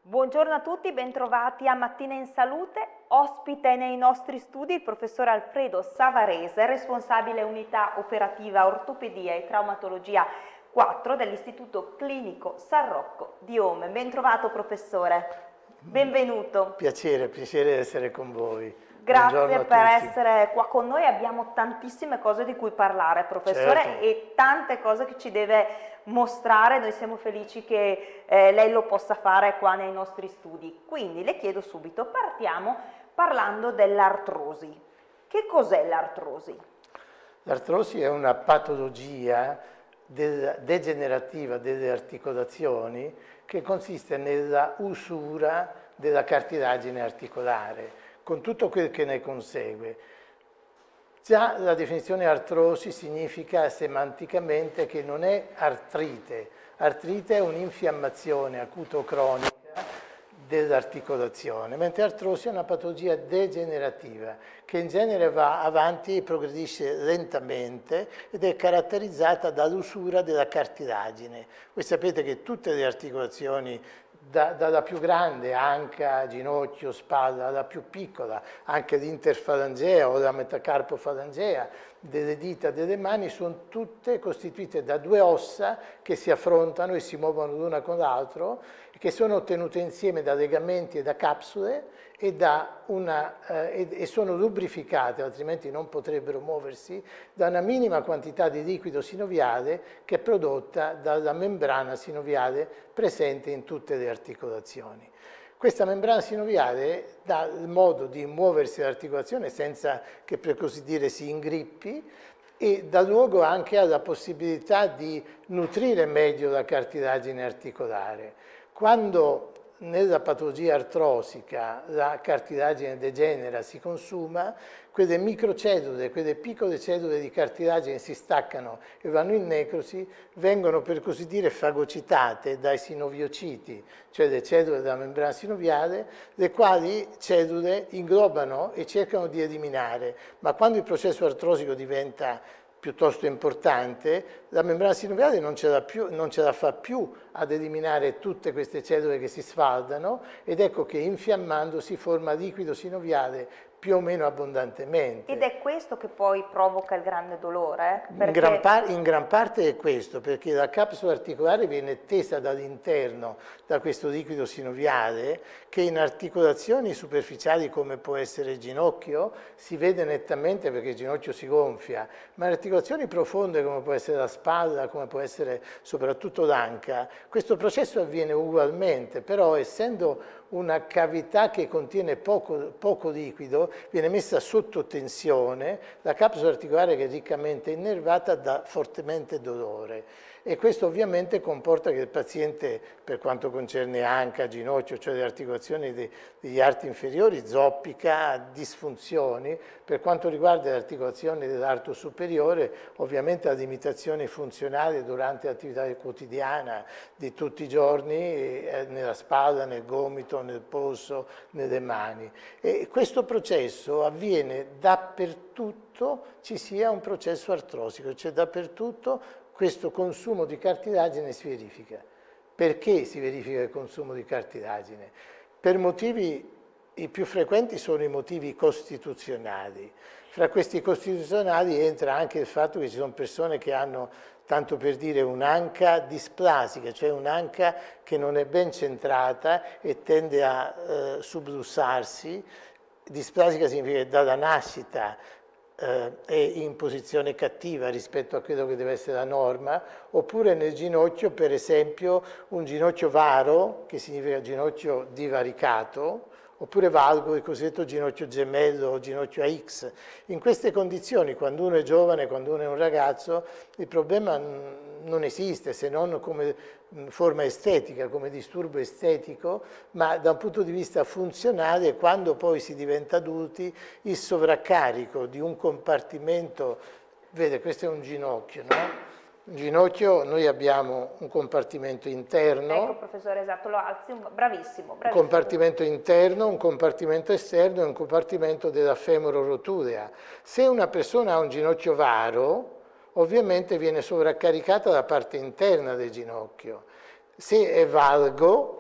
Buongiorno a tutti, bentrovati a Mattina in Salute. Ospite nei nostri studi il professor Alfredo Savarese, responsabile unità operativa ortopedia e traumatologia 4 dell'Istituto Clinico San Rocco di Ome. Bentrovato professore, benvenuto. Piacere di essere con voi. Grazie per essere qua con noi, abbiamo tantissime cose di cui parlare professore, certo, e tante cose che ci deve mostrare. Noi siamo felici che lei lo possa fare qua nei nostri studi. Quindi le chiedo subito, partiamo parlando dell'artrosi. Che cos'è l'artrosi? L'artrosi è una patologia degenerativa delle articolazioni che consiste nella usura della cartilagine articolare, con tutto quel che ne consegue. Già la definizione artrosi significa semanticamente che non è artrite. Artrite è un'infiammazione acuto-cronica dell'articolazione, mentre artrosi è una patologia degenerativa che in genere va avanti e progredisce lentamente ed è caratterizzata dall'usura della cartilagine. Voi sapete che tutte le articolazioni, dalla più grande, anca, ginocchio, spalla, alla più piccola, anche l'interfalangea o la metacarpofalangea, delle dita, delle mani, sono tutte costituite da due ossa che si affrontano e si muovono l'una con l'altro, che sono tenute insieme da legamenti e da capsule e sono lubrificate, altrimenti non potrebbero muoversi, da una minima quantità di liquido sinoviale che è prodotta dalla membrana sinoviale presente in tutte le articolazioni. Questa membrana sinoviale dà il modo di muoversi l'articolazione senza che, per così dire, si ingrippi, e dà luogo anche alla possibilità di nutrire meglio la cartilagine articolare. Quando nella patologia artrosica la cartilagine degenera, si consuma, quelle microcellule, quelle piccole cellule di cartilagine si staccano e vanno in necrosi, vengono per così dire fagocitate dai sinoviociti, cioè le cellule della membrana sinoviale, le quali cellule inglobano e cercano di eliminare, ma quando il processo artrosico diventa piuttosto importante, la membrana sinoviale non ce la fa più ad eliminare tutte queste cellule che si sfaldano, ed ecco che infiammando si forma liquido sinoviale più o meno abbondantemente. Ed è questo che poi provoca il grande dolore? Perché... In gran parte è questo, perché la capsula articolare viene tesa dall'interno da questo liquido sinoviale che in articolazioni superficiali come può essere il ginocchio si vede nettamente perché il ginocchio si gonfia, ma in articolazioni profonde come può essere la spalla, come può essere soprattutto l'anca, questo processo avviene ugualmente, però essendo una cavità che contiene poco liquido, viene messa sotto tensione, la capsula articolare che è riccamente innervata dà fortemente dolore. E questo ovviamente comporta che il paziente, per quanto concerne anca, ginocchio, cioè le articolazioni degli arti inferiori, zoppica, ha disfunzioni. Per quanto riguarda le articolazioni dell'arto superiore, ovviamente ha limitazioni funzionali durante l'attività quotidiana di tutti i giorni, nella spalla, nel gomito, nel polso, nelle mani. E questo processo avviene dappertutto, ci sia un processo artrosico, cioè dappertutto questo consumo di cartilagine si verifica. Perché si verifica il consumo di cartilagine? Per motivi, i più frequenti sono i motivi costituzionali. Fra questi costituzionali entra anche il fatto che ci sono persone che hanno, tanto per dire, un'anca displasica, cioè un'anca che non è ben centrata e tende a sublussarsi. Displasica significa che dalla nascita è in posizione cattiva rispetto a quello che deve essere la norma, oppure nel ginocchio, per esempio, un ginocchio varo, che significa ginocchio divaricato, oppure valgo, il cosiddetto ginocchio gemello o ginocchio a X. In queste condizioni, quando uno è giovane, quando uno è un ragazzo, il problema non esiste, se non come forma estetica, come disturbo estetico, ma da un punto di vista funzionale, quando poi si diventa adulti, il sovraccarico di un compartimento, vede, questo è un ginocchio, no? Un ginocchio, noi abbiamo un compartimento interno. Ecco professore, esatto, lo alzi, bravissimo, bravissimo. Un compartimento interno, un compartimento esterno e un compartimento della femororoturea. Se una persona ha un ginocchio varo, ovviamente viene sovraccaricata la parte interna del ginocchio. Se è valgo,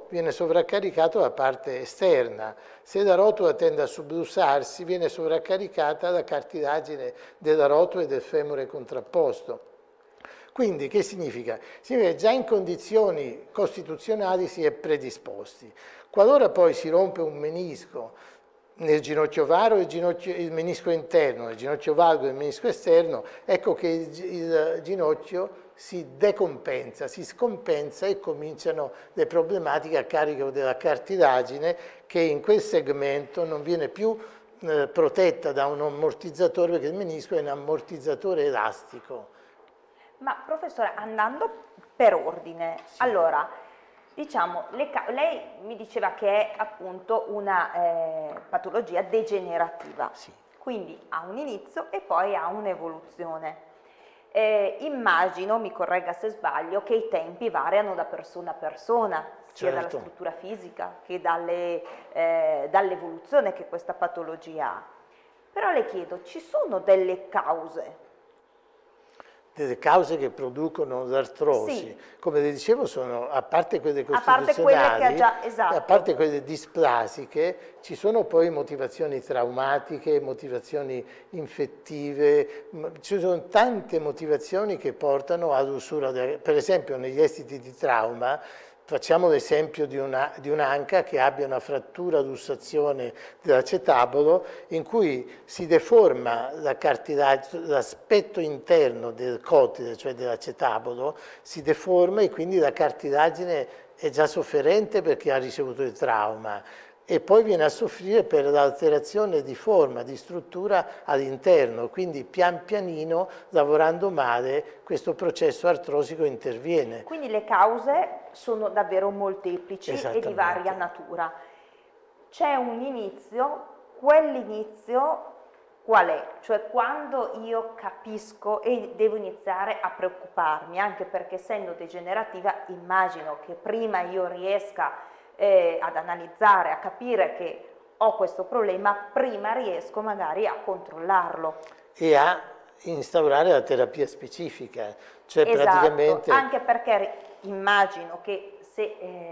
viene sovraccaricato la parte esterna. Se la rotola tende a sublussarsi, viene sovraccaricata la cartilagine della rotola e del femore contrapposto. Quindi che significa? Significa che già in condizioni costituzionali si è predisposti. Qualora poi si rompe un menisco nel ginocchio varo e il menisco interno, nel ginocchio valgo e il menisco esterno, ecco che il ginocchio si decompensa, si scompensa e cominciano le problematiche a carico della cartilagine che in quel segmento non viene più protetta da un ammortizzatore, perché il menisco è un ammortizzatore elastico. Ma professore, andando per ordine, sì. Allora, diciamo, lei mi diceva che è appunto una patologia degenerativa, sì. Quindi ha un inizio e poi ha un'evoluzione. Immagino, mi corregga se sbaglio, che i tempi variano da persona a persona, sia dalla struttura fisica che dall'evoluzione che questa patologia ha. Però le chiedo, ci sono delle cause? Delle cause che producono l'artrosi, sì. Come le dicevo, sono, a parte quelle costituzionali, a parte quelle displasiche, ci sono poi motivazioni traumatiche, motivazioni infettive, ci sono tante motivazioni che portano all'usura. Per esempio negli esiti di trauma, facciamo l'esempio di un'anca che abbia una frattura lussazione dell'acetabolo in cui si deforma l'aspetto interno del cotile, cioè dell'acetabolo, si deforma e quindi la cartilagine è già sofferente perché ha ricevuto il trauma e poi viene a soffrire per l'alterazione di forma, di struttura all'interno, quindi pian pianino, lavorando male, questo processo artrosico interviene. Quindi le cause sono davvero molteplici e di varia natura. C'è un inizio, quell'inizio qual è? Cioè quando io capisco e devo iniziare a preoccuparmi, anche perché essendo degenerativa immagino che prima io riesca ad analizzare, a capire che ho questo problema, prima riesco magari a controllarlo. E a instaurare la terapia specifica, cioè praticamente... Anche perché immagino che se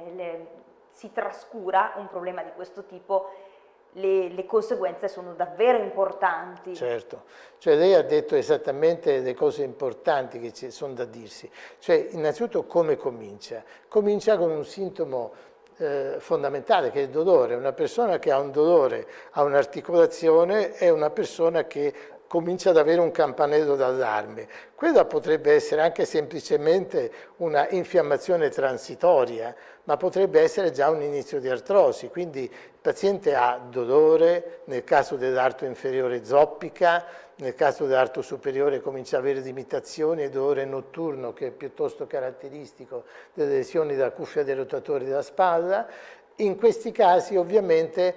si trascura un problema di questo tipo, le conseguenze sono davvero importanti. Certo, cioè lei ha detto esattamente le cose importanti che ci sono da dirsi. Cioè innanzitutto come comincia? Comincia con un sintomo fondamentale che è il dolore. Una persona che ha un dolore a un'articolazione è una persona che comincia ad avere un campanello d'allarme. Quella potrebbe essere anche semplicemente una infiammazione transitoria, ma potrebbe essere già un inizio di artrosi. Quindi il paziente ha dolore, nel caso dell'arto inferiore zoppica, nel caso dell'arto superiore comincia ad avere limitazioni e dolore notturno che è piuttosto caratteristico delle lesioni della cuffia dei rotatori della spalla. In questi casi ovviamente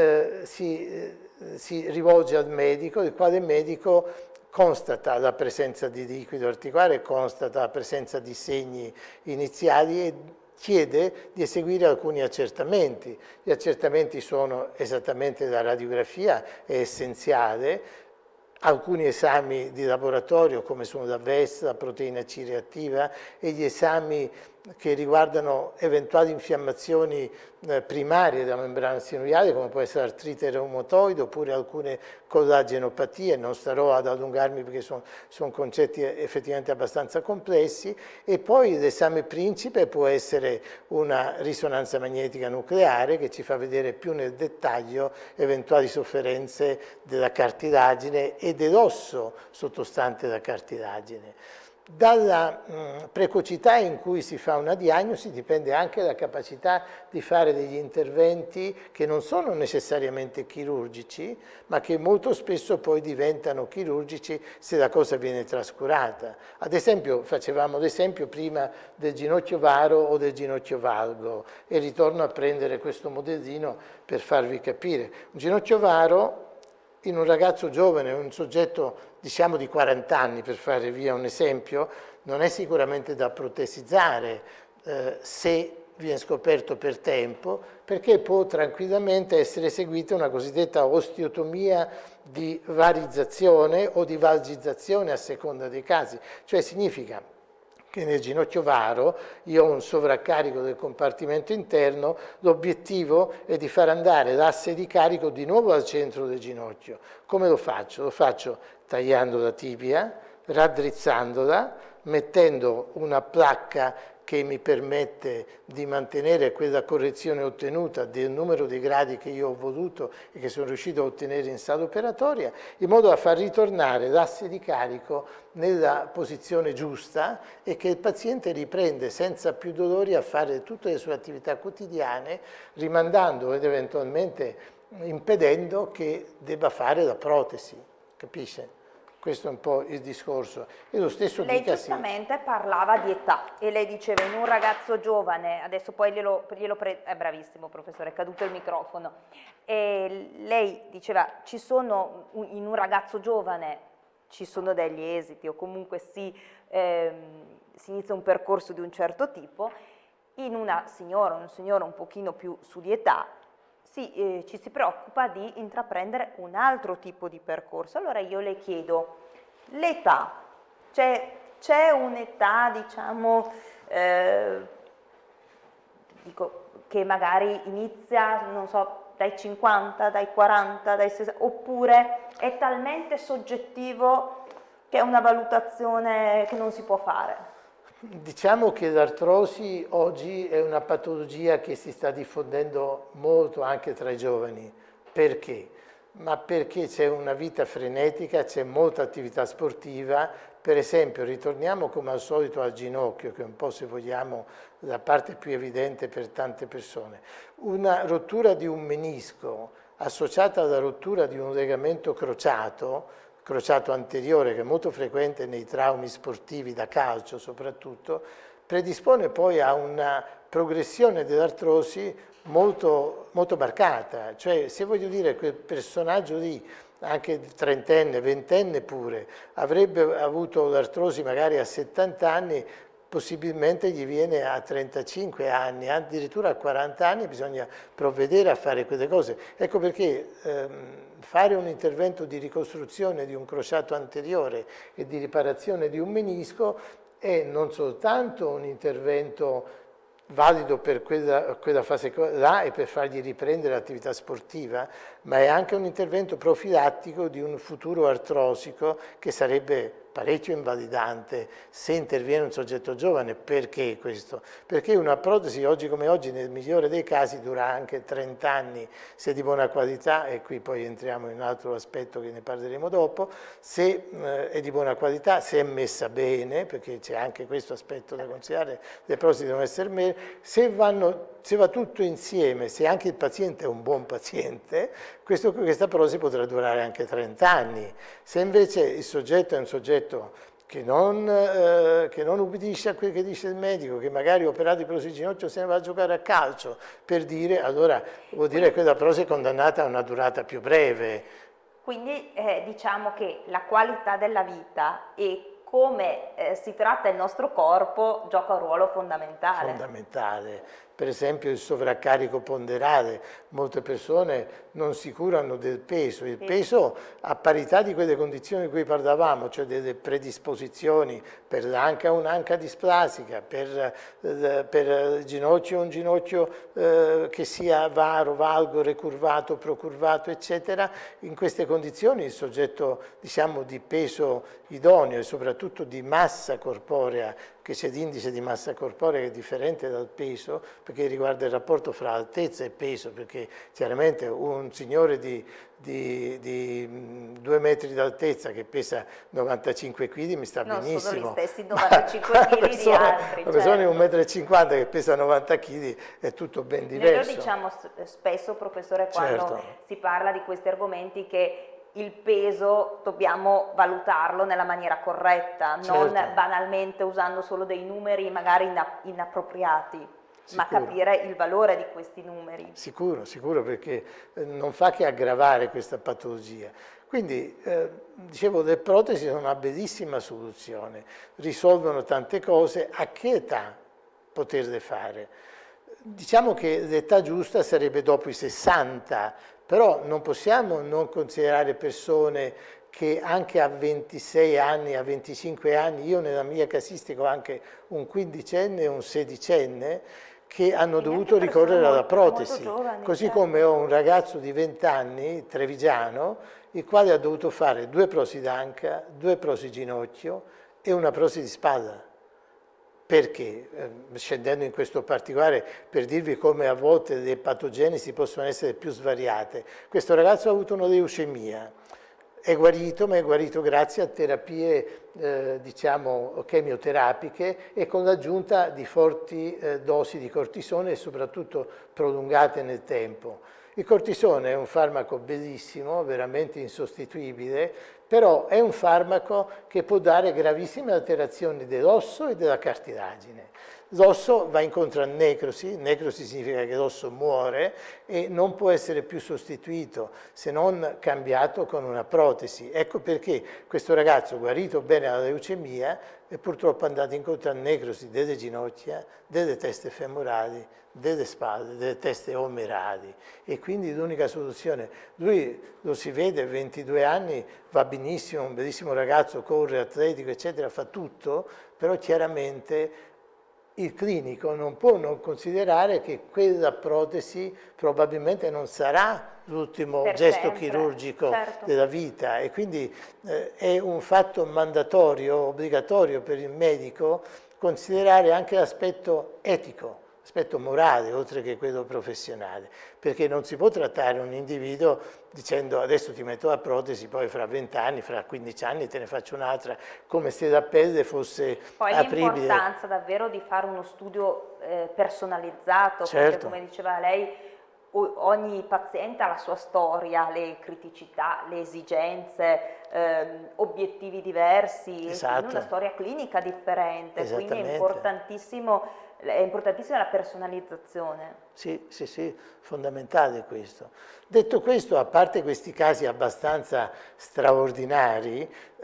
si rivolge al medico, il quale medico constata la presenza di liquido articolare, constata la presenza di segni iniziali e chiede di eseguire alcuni accertamenti. Gli accertamenti sono esattamente la radiografia, è essenziale, alcuni esami di laboratorio come sono la VES, la proteina C reattiva e gli esami che riguardano eventuali infiammazioni primarie della membrana sinoviale come può essere l'artrite reumatoide oppure alcune collagenopatie, non starò ad allungarmi perché sono concetti effettivamente abbastanza complessi, e poi l'esame principe può essere una risonanza magnetica nucleare che ci fa vedere più nel dettaglio eventuali sofferenze della cartilagine e dell'osso sottostante la cartilagine. Dalla precocità in cui si fa una diagnosi dipende anche la capacità di fare degli interventi che non sono necessariamente chirurgici, ma che molto spesso poi diventano chirurgici se la cosa viene trascurata. Ad esempio, facevamo l'esempio prima del ginocchio varo o del ginocchio valgo, e ritorno a prendere questo modellino per farvi capire. Un ginocchio varo in un ragazzo giovane, un soggetto diciamo di 40 anni, per fare via un esempio, non è sicuramente da protesizzare se viene scoperto per tempo, perché può tranquillamente essere eseguita una cosiddetta osteotomia di varizzazione o di valgizzazione a seconda dei casi. Cioè significa che nel ginocchio varo io ho un sovraccarico del compartimento interno, l'obiettivo è di far andare l'asse di carico di nuovo al centro del ginocchio. Come lo faccio? Lo faccio tagliando la tibia, raddrizzandola, mettendo una placca che mi permette di mantenere quella correzione ottenuta del numero di gradi che io ho voluto e che sono riuscito a ottenere in sala operatoria, in modo da far ritornare l'asse di carico nella posizione giusta e che il paziente riprende senza più dolori a fare tutte le sue attività quotidiane, rimandando ed eventualmente impedendo che debba fare la protesi, capisce? Questo è un po' il discorso. E lo stesso lei giustamente parlava di età e lei diceva in un ragazzo giovane, adesso poi è bravissimo professore, è caduto il microfono, e lei diceva in un ragazzo giovane ci sono degli esiti o comunque si inizia un percorso di un certo tipo, in una signora, un signore un pochino più su di età, ci si preoccupa di intraprendere un altro tipo di percorso. Allora io le chiedo, l'età, c'è un'età, diciamo, che magari inizia, non so, dai 50, dai 40, dai 60, oppure è talmente soggettivo che è una valutazione che non si può fare? Diciamo che l'artrosi oggi è una patologia che si sta diffondendo molto anche tra i giovani. Perché? Ma perché c'è una vita frenetica, c'è molta attività sportiva. Per esempio, ritorniamo come al solito al ginocchio, che è un po', se vogliamo, la parte più evidente per tante persone. Una rottura di un menisco associata alla rottura di un legamento crociato anteriore, che è molto frequente nei traumi sportivi da calcio soprattutto, predispone poi a una progressione dell'artrosi molto, molto marcata. Cioè, se voglio dire, quel personaggio lì, anche trentenne, ventenne pure, avrebbe avuto l'artrosi magari a 70 anni, possibilmente gli viene a 35 anni, addirittura a 40 anni bisogna provvedere a fare quelle cose. Ecco perché fare un intervento di ricostruzione di un crociato anteriore e di riparazione di un menisco è non soltanto un intervento valido per quella fase là e per fargli riprendere l'attività sportiva, ma è anche un intervento profilattico di un futuro artrosico che sarebbe parecchio invalidante se interviene un soggetto giovane. Perché questo? Perché una protesi oggi come oggi, nel migliore dei casi, dura anche 30 anni se di buona qualità, e qui poi entriamo in un altro aspetto che ne parleremo dopo, se è di buona qualità, se è messa bene, perché c'è anche questo aspetto da considerare, le protesi devono essere bene, se va tutto insieme, se anche il paziente è un buon paziente, questa protesi potrà durare anche 30 anni. Se invece il soggetto è un soggetto che non ubbidisce a quel che dice il medico, che magari operato di prosi ginocchio se ne va a giocare a calcio, per dire, allora vuol dire che quella prosi è condannata a una durata più breve. Quindi diciamo che la qualità della vita e come si tratta il nostro corpo gioca un ruolo fondamentale. Fondamentale. Per esempio il sovraccarico ponderale, molte persone non si curano del peso, il peso a parità di quelle condizioni di cui parlavamo, cioè delle predisposizioni per l'anca, un'anca displasica, per il ginocchio, un ginocchio che sia varo, valgo, recurvato, procurvato, eccetera. In queste condizioni il soggetto, diciamo, di peso idoneo e soprattutto di massa corporea, che c'è l'indice di massa corporea che è differente dal peso, perché riguarda il rapporto fra altezza e peso, perché chiaramente un signore di 2 metri d'altezza che pesa 95 kg mi sta benissimo. Non sono gli stessi 95 kg di altri. Una persona di 1,50 m che pesa 90 kg è tutto ben diverso. Noi lo diciamo spesso, professore, quando si parla di questi argomenti, che il peso dobbiamo valutarlo nella maniera corretta, non banalmente usando solo dei numeri magari inappropriati, ma capire il valore di questi numeri. Sicuro, sicuro, perché non fa che aggravare questa patologia. Quindi, dicevo, le protesi sono una bellissima soluzione, risolvono tante cose. A che età poterle fare? Diciamo che l'età giusta sarebbe dopo i 60, però non possiamo non considerare persone che anche a 26 anni, a 25 anni, io nella mia casistica ho anche un quindicenne e un sedicenne, che hanno dovuto ricorrere alla protesi, così certo. Come ho un ragazzo di 20 anni, trevigiano, il quale ha dovuto fare 2 prosi d'anca, 2 prosi ginocchio e una prosi di spalla. Perché? Scendendo in questo particolare, per dirvi come a volte le patogenesi possono essere più svariate. Questo ragazzo ha avuto una leucemia, è guarito, ma è guarito grazie a terapie diciamo chemioterapiche e con l'aggiunta di forti dosi di cortisone e soprattutto prolungate nel tempo. Il cortisone è un farmaco bellissimo, veramente insostituibile, però è un farmaco che può dare gravissime alterazioni dell'osso e della cartilagine. L'osso va incontro a necrosi significa che l'osso muore e non può essere più sostituito se non cambiato con una protesi. Ecco perché questo ragazzo, guarito bene dalla leucemia, è purtroppo andato incontro a necrosi delle ginocchia, delle teste femorali, delle spalle, delle teste omerali, e quindi l'unica soluzione, lui lo si vede, 22 anni, va benissimo, un bellissimo ragazzo, corre, atletico, eccetera, fa tutto, però chiaramente il clinico non può non considerare che quella protesi probabilmente non sarà l'ultimo gesto chirurgico certo. Della vita, e quindi è un fatto mandatorio, obbligatorio per il medico considerare anche l'aspetto etico, l'aspetto morale oltre che quello professionale, perché non si può trattare un individuo dicendo adesso ti metto la protesi, poi fra 20 anni, fra 15 anni te ne faccio un'altra, come se la pelle fosse poi apribile. Poi l'importanza davvero di fare uno studio personalizzato, certo. Perché come diceva lei, ogni paziente ha la sua storia, le criticità, le esigenze, obiettivi diversi, esatto. Una storia clinica differente, quindi è importantissima la personalizzazione. Sì, sì, sì, fondamentale questo. Detto questo, a parte questi casi abbastanza straordinari,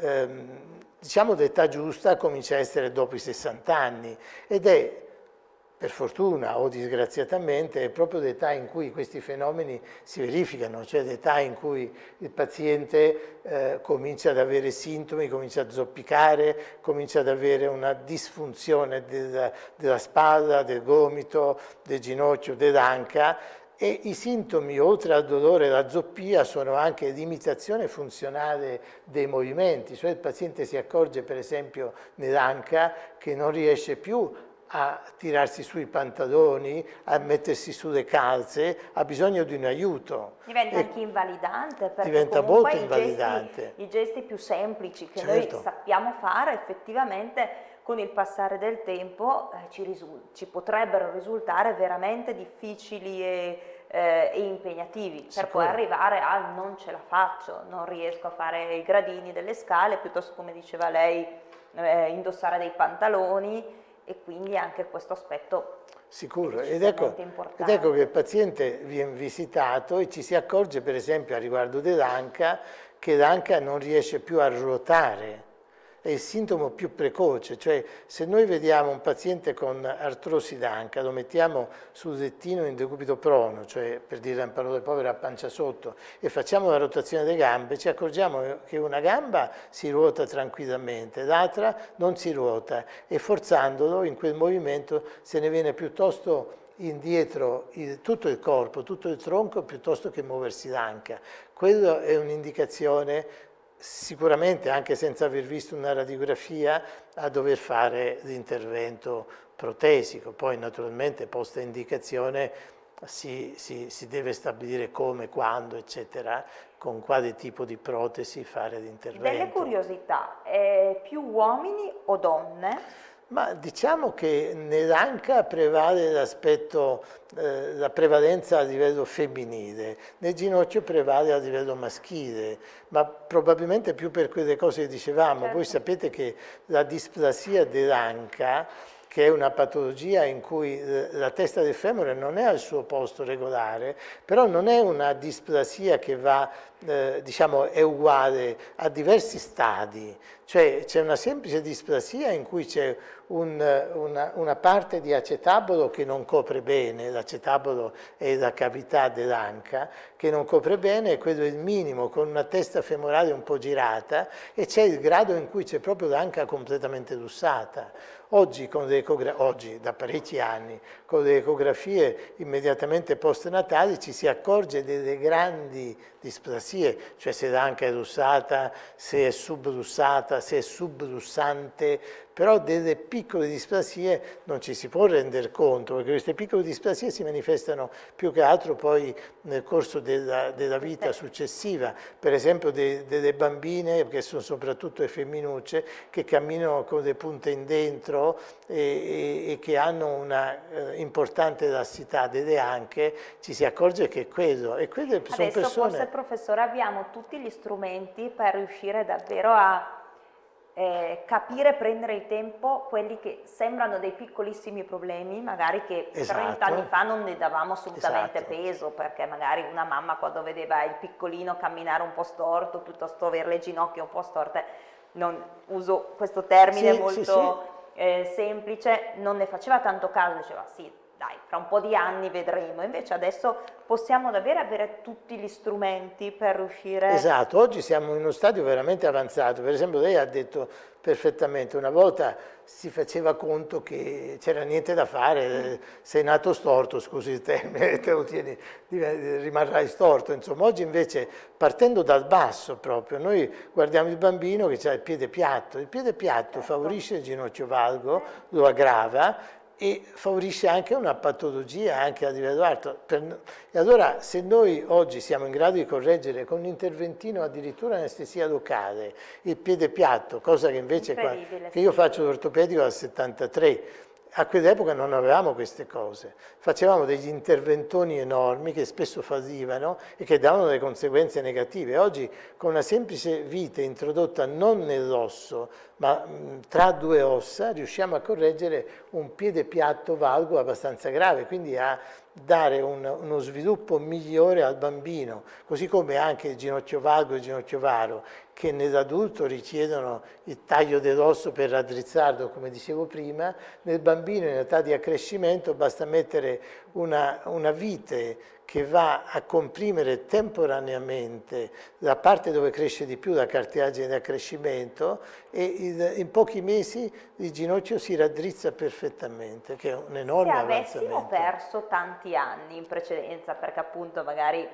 diciamo l'età giusta comincia a essere dopo i 60 anni ed è, per fortuna o disgraziatamente, è proprio l'età in cui questi fenomeni si verificano, cioè l'età in cui il paziente comincia ad avere sintomi, comincia a zoppicare, comincia ad avere una disfunzione della spalla, del gomito, del ginocchio, dell'anca, e i sintomi, oltre al dolore e alla zoppia, sono anche limitazione funzionale dei movimenti, cioè il paziente si accorge per esempio nell'anca che non riesce più a tirarsi sui pantaloni, a mettersi sulle calze, ha bisogno di un aiuto. Diventa anche invalidante, perché diventa molto invalidante. I gesti più semplici che noi sappiamo fare effettivamente con il passare del tempo ci potrebbero risultare veramente difficili e impegnativi, per poi arrivare a non ce la faccio, non riesco a fare i gradini delle scale, piuttosto, come diceva lei, indossare dei pantaloni. E quindi anche questo aspetto sicuro, ed ecco che il paziente viene visitato e ci si accorge per esempio a riguardo dell'anca che l'anca non riesce più a ruotare, è il sintomo più precoce, cioè se noi vediamo un paziente con artrosi d'anca, lo mettiamo sul lettino in decubito prono, cioè per dire in parole povere a pancia sotto, e facciamo la rotazione delle gambe, ci accorgiamo che una gamba si ruota tranquillamente, l'altra non si ruota, e forzandolo in quel movimento se ne viene piuttosto indietro tutto il corpo, tutto il tronco, piuttosto che muoversi l'anca. Quello è un'indicazione sicuramente, anche senza aver visto una radiografia, a dover fare l'intervento protesico. Poi naturalmente posta indicazione si deve stabilire come, quando, eccetera, con quale tipo di protesi fare l'intervento. Delle curiosità, più uomini o donne? Ma diciamo che nell'anca prevale l'aspetto, la prevalenza a livello femminile, nel ginocchio prevale a livello maschile, ma probabilmente più per quelle cose che dicevamo. Certo. Voi sapete che la displasia dell'anca, che è una patologia in cui la testa del femore non è al suo posto regolare, però non è una displasia che va, diciamo, è uguale a diversi stadi, cioè c'è una semplice displasia in cui c'è una parte di acetabolo che non copre bene, l'acetabolo è la cavità dell'anca, che non copre bene, e quello è il minimo, con una testa femorale un po' girata, e c'è il grado in cui c'è proprio l'anca completamente lussata. Oggi, oggi, da parecchi anni, con le ecografie immediatamente post-natali ci si accorge delle grandi displasie, cioè se l'anca è lussata, se è sublussata, se è sublussante, però delle piccole displasie non ci si può rendere conto, perché queste piccole displasie si manifestano più che altro poi nel corso della vita successiva, per esempio delle bambine, che sono soprattutto le femminucce, che camminano con le punte in dentro e che hanno una importante lassità delle anche, ci si accorge che è quello. E quelle sono adesso persone... forse, professore, abbiamo tutti gli strumenti per riuscire davvero a capire e prendere il tempo quelli che sembrano dei piccolissimi problemi, magari che 30 anni fa non ne davamo assolutamente peso, perché magari una mamma, quando vedeva il piccolino camminare un po' storto, piuttosto avere le ginocchia un po' storte, non uso questo termine molto semplice, non ne faceva tanto caso, diceva sì, dai, fra un po' di anni vedremo. Invece adesso possiamo davvero avere tutti gli strumenti per riuscire... Esatto, oggi siamo in uno stadio veramente avanzato. Per esempio lei ha detto perfettamente, una volta si faceva conto che c'era niente da fare, sei nato storto, scusi il termine, te lo tieni, rimarrai storto. Insomma, oggi invece, partendo dal basso proprio, noi guardiamo il bambino che ha il piede piatto favorisce il ginocchio valgo, lo aggrava, e favorisce anche una patologia anche a livello alto. E allora, se noi oggi siamo in grado di correggere con un interventino, addirittura anestesia locale, il piede piatto, cosa che invece che io faccio l'ortopedico dal 73, a quell'epoca non avevamo queste cose, facevamo degli interventoni enormi che spesso fallivano e che davano delle conseguenze negative. Oggi, con una semplice vite introdotta non nell'osso, ma tra due ossa, riusciamo a correggere un piede piatto valgo abbastanza grave, quindi a dare uno sviluppo migliore al bambino, così come anche il ginocchio valgo e il ginocchio varo, che nell'adulto richiedono il taglio dell'osso per raddrizzarlo, come dicevo prima. Nel bambino in età di accrescimento basta mettere una vite che va a comprimere temporaneamente la parte dove cresce di più la cartilagine di accrescimento, e in pochi mesi il ginocchio si raddrizza perfettamente, che è un enorme avanzamento. Se avessimo perso tanti anni in precedenza, perché appunto magari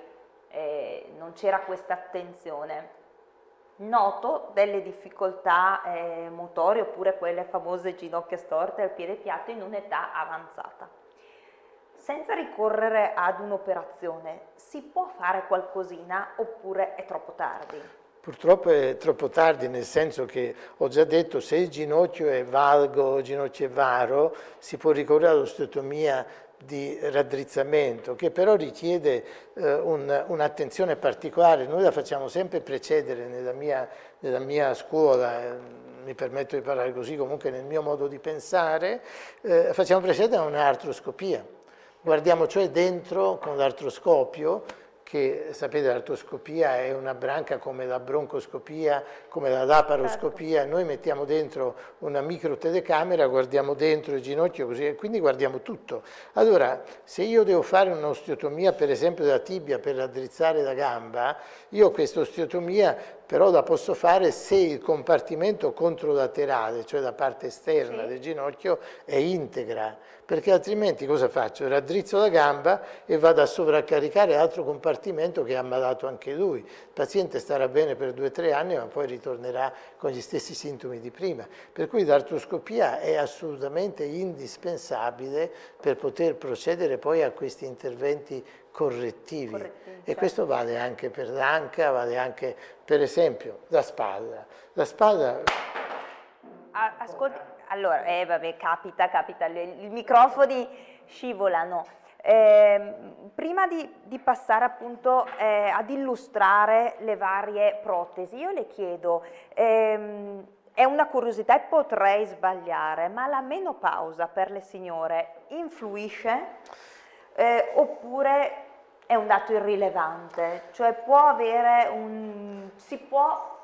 non c'era questa attenzione, noto delle difficoltà motorie, oppure quelle famose ginocchia storte al piede piatto in un'età avanzata. Senza ricorrere ad un'operazione, si può fare qualcosina oppure è troppo tardi? Purtroppo è troppo tardi, nel senso che ho già detto, se il ginocchio è valgo, il ginocchio è varo, si può ricorrere all'osteotomia di raddrizzamento, che però richiede un'attenzione particolare. Noi la facciamo sempre precedere nella mia scuola, mi permetto di parlare così, comunque nel mio modo di pensare, facciamo precedere a un'artroscopia. Guardiamo cioè dentro con l'artroscopio, che sapete l'artroscopia è una branca come la broncoscopia, come la laparoscopia. Noi mettiamo dentro una microtelecamera, guardiamo dentro il ginocchio così, e quindi guardiamo tutto. Allora, se io devo fare un'osteotomia, per esempio della tibia, per raddrizzare la gamba, io questa osteotomia però la posso fare se il compartimento controlaterale, cioè la parte esterna del ginocchio, è integra, perché altrimenti cosa faccio? Raddrizzo la gamba e vado a sovraccaricare l'altro compartimento che è ammalato anche lui. Il paziente starà bene per 2 o 3 anni, ma poi ritornerà con gli stessi sintomi di prima. Per cui l'artroscopia è assolutamente indispensabile per poter procedere poi a questi interventi correttivi. E questo vale anche per l'anca, vale anche per esempio la spalla. La spalla... Ascolti, allora, vabbè, capita, i microfoni scivolano. Prima di passare appunto ad illustrare le varie protesi, io le chiedo, è una curiosità e potrei sbagliare, ma la menopausa per le signore influisce? Oppure è un dato irrilevante, cioè può avere si può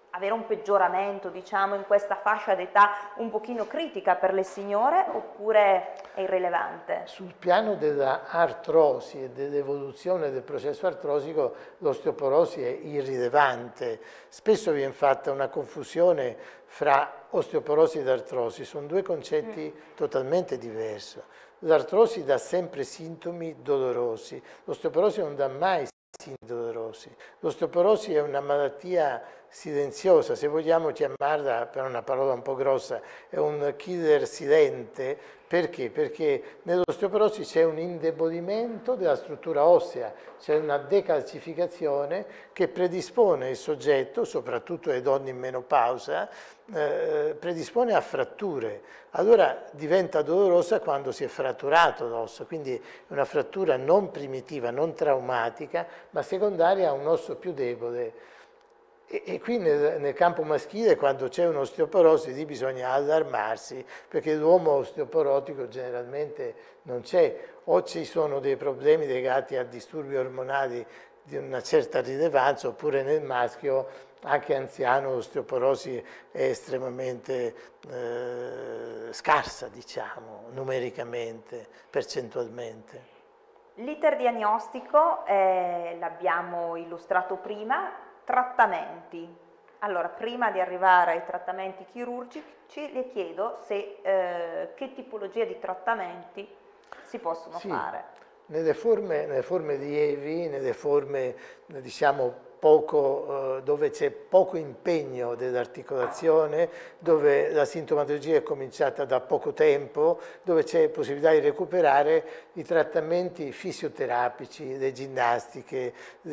avere un peggioramento, diciamo, in questa fascia d'età un pochino critica per le signore, oppure è irrilevante? Sul piano della artrosi e dell'evoluzione del processo artrosico, l'osteoporosi è irrilevante. Spesso viene fatta una confusione fra osteoporosi ed artrosi, sono due concetti totalmente diversi. L'artrosi dà sempre sintomi dolorosi, l'osteoporosi non dà mai sintomi dolorosi. L'osteoporosi è una malattia silenziosa, se vogliamo chiamarla, per una parola un po' grossa, è un killer silente. Perché? Perché nell'osteoporosi c'è un indebolimento della struttura ossea, c'è una decalcificazione che predispone il soggetto, soprattutto le donne in menopausa, predispone a fratture. Allora diventa dolorosa quando si è fratturato l'osso, quindi è una frattura non primitiva, non traumatica, ma secondaria a un osso più debole. E qui nel campo maschile, quando c'è un'osteoporosi, lì bisogna allarmarsi, perché l'uomo osteoporotico generalmente non c'è, o ci sono dei problemi legati a disturbi ormonali di una certa rilevanza, oppure nel maschio, anche anziano, l'osteoporosi è estremamente scarsa, diciamo, numericamente, percentualmente. L'iter diagnostico l'abbiamo illustrato prima. Trattamenti. Allora, prima di arrivare ai trattamenti chirurgici, le chiedo che tipologia di trattamenti si possono fare. Nelle forme lievi, nelle forme, diciamo, dove c'è poco impegno dell'articolazione, dove la sintomatologia è cominciata da poco tempo, dove c'è possibilità di recuperare, i trattamenti fisioterapici, le ginnastiche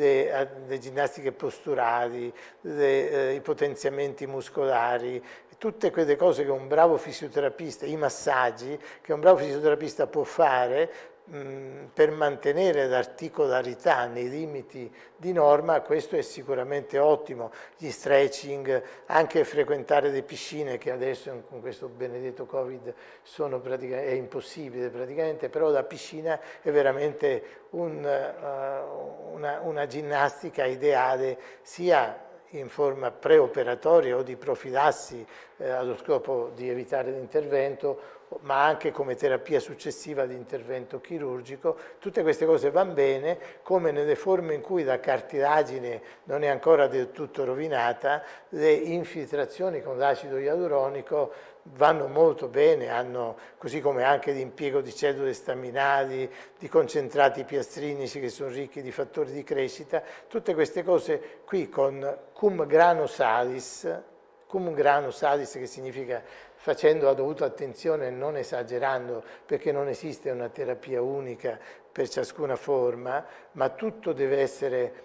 posturali, i potenziamenti muscolari, tutte quelle cose che un bravo fisioterapista, i massaggi che un bravo fisioterapista può fare per mantenere l'articolarità nei limiti di norma, questo è sicuramente ottimo. Gli stretching, anche frequentare le piscine, che adesso con questo benedetto Covid è impossibile praticamente, però la piscina è veramente una ginnastica ideale sia in forma preoperatoria o di profilassi allo scopo di evitare l'intervento, ma anche come terapia successiva di intervento chirurgico. Tutte queste cose vanno bene, come nelle forme in cui la cartilagine non è ancora del tutto rovinata, le infiltrazioni con l'acido ialuronico vanno molto bene, così come anche l'impiego di cellule staminali, di concentrati piastrinici che sono ricchi di fattori di crescita. Tutte queste cose qui con cum grano salis che significa facendo la dovuta attenzione e non esagerando, perché non esiste una terapia unica per ciascuna forma, ma tutto deve essere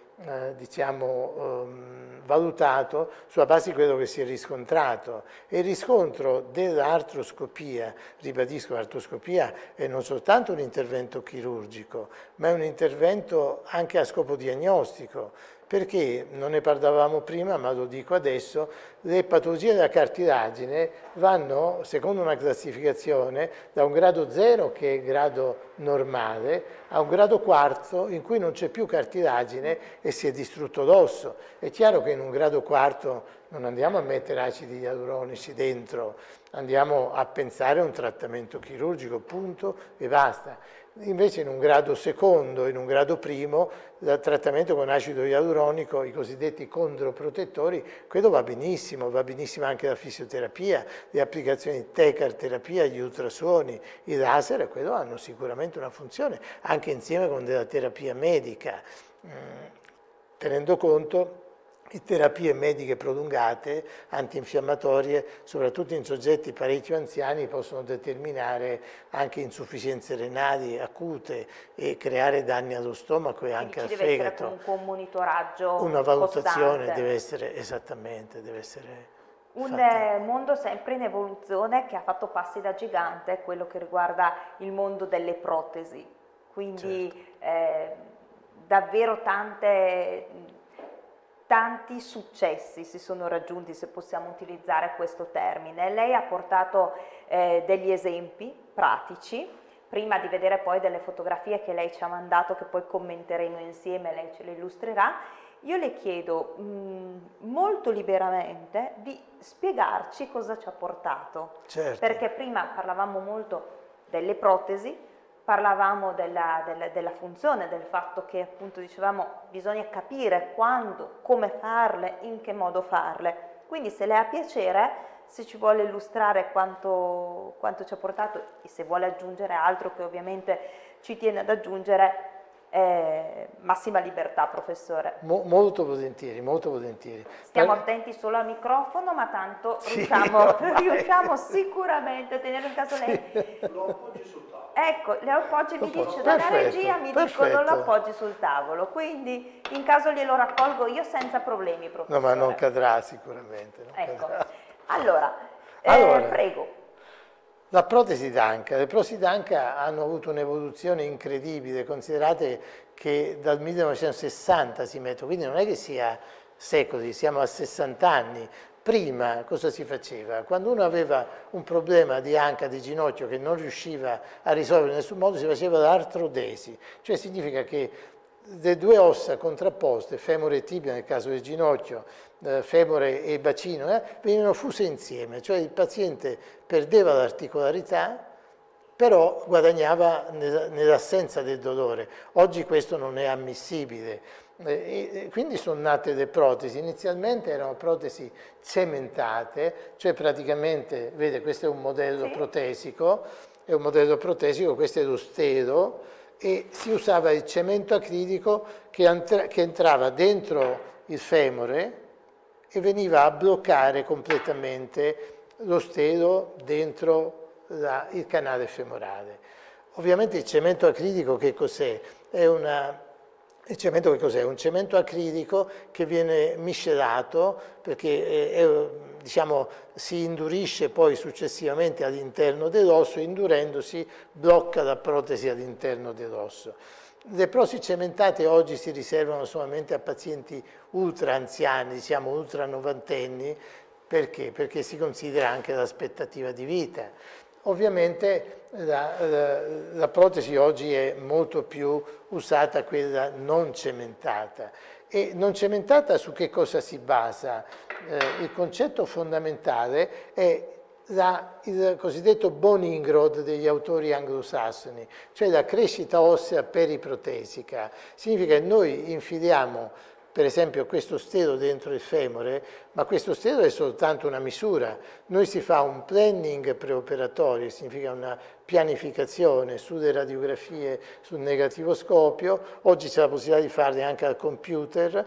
valutato sulla base di quello che si è riscontrato. E il riscontro dell'artroscopia, ribadisco, l'artroscopia è non soltanto un intervento chirurgico, ma è un intervento anche a scopo diagnostico, perché non ne parlavamo prima, ma lo dico adesso, le patologie della cartilagine vanno, secondo una classificazione, da un grado 0, che è il grado normale, a un grado 4 in cui non c'è più cartilagine e si è distrutto l'osso. È chiaro che in un grado 4 non andiamo a mettere acidi ialuronici dentro, andiamo a pensare a un trattamento chirurgico, punto e basta. Invece in un grado secondo, in un grado primo, il trattamento con acido ialuronico, i cosiddetti condroprotettori, quello va benissimo anche la fisioterapia, le applicazioni di Tecar terapia, gli ultrasuoni, i laser, quello hanno sicuramente una funzione, anche insieme con della terapia medica, tenendo conto di terapie mediche prolungate, antinfiammatorie, soprattutto in soggetti parecchio anziani, possono determinare anche insufficienze renali acute e creare danni allo stomaco e anche al fegato. Deve essere comunque un monitoraggio Una valutazione costante. deve essere, esattamente, deve essere un fatta. mondo sempre in evoluzione che ha fatto passi da gigante, quello che riguarda il mondo delle protesi. Quindi davvero tanti successi si sono raggiunti, se possiamo utilizzare questo termine. Lei ha portato degli esempi pratici, prima di vedere poi delle fotografie che lei ci ha mandato, che poi commenteremo insieme, lei ce le illustrerà, io le chiedo molto liberamente di spiegarci cosa ci ha portato. Certo. Perché prima parlavamo molto delle protesi, parlavamo della funzione, del fatto che appunto dicevamo bisogna capire quando, come farle, in che modo farle. Quindi se le ha piacere, se ci vuole illustrare quanto ci ha portato e se vuole aggiungere altro che ovviamente ci tiene ad aggiungere, massima libertà, professore. Molto volentieri, molto volentieri. Stiamo attenti solo al microfono, ma tanto sì, riusciamo sicuramente a tenere in caso lei. Lo appoggi sul tavolo. Ecco, le appoggi, mi dice dalla Perfetto, regia, mi perfetto. dicono lo appoggi sul tavolo, quindi in caso glielo raccolgo io senza problemi, professore. No, ma non cadrà sicuramente. Non ecco, cadrà. allora, prego. La protesi d'anca. Le protesi d'anca hanno avuto un'evoluzione incredibile, considerate che dal 1960 si mettono, quindi non è che sia secoli, siamo a 60 anni. Prima cosa si faceva? Quando uno aveva un problema di anca, di ginocchio che non riusciva a risolvere in nessun modo, si faceva l'artrodesi, cioè significa che le due ossa contrapposte, femore e tibia nel caso del ginocchio, femore e bacino, venivano fuse insieme, cioè il paziente perdeva l'articolarità, però guadagnava nell'assenza del dolore. Oggi questo non è ammissibile. E quindi sono nate le protesi. Inizialmente erano protesi cementate, cioè praticamente, vede, questo è un modello protesico, questo è lo stelo, e si usava il cemento acrilico che entrava dentro il femore e veniva a bloccare completamente lo stelo dentro il canale femorale. Ovviamente il cemento acrilico che cos'è? Il cemento che cos'è? Un cemento acrilico che viene miscelato perché diciamo, si indurisce poi successivamente all'interno dell'osso, indurendosi blocca la protesi all'interno dell'osso. Le protesi cementate oggi si riservano solamente a pazienti ultra anziani, diciamo ultra novantenni, perché? Perché si considera anche l'aspettativa di vita. Ovviamente la protesi oggi è molto più usata quella non cementata. E non cementata su che cosa si basa? Il concetto fondamentale è il cosiddetto bone ingrowth degli autori anglosassoni, cioè la crescita ossea periprotesica. Significa che noi infiliamo per esempio questo stelo dentro il femore, ma questo stelo è soltanto una misura. Noi si fa un planning preoperatorio, significa una pianificazione sulle radiografie, sul negativoscopio, oggi c'è la possibilità di farle anche al computer,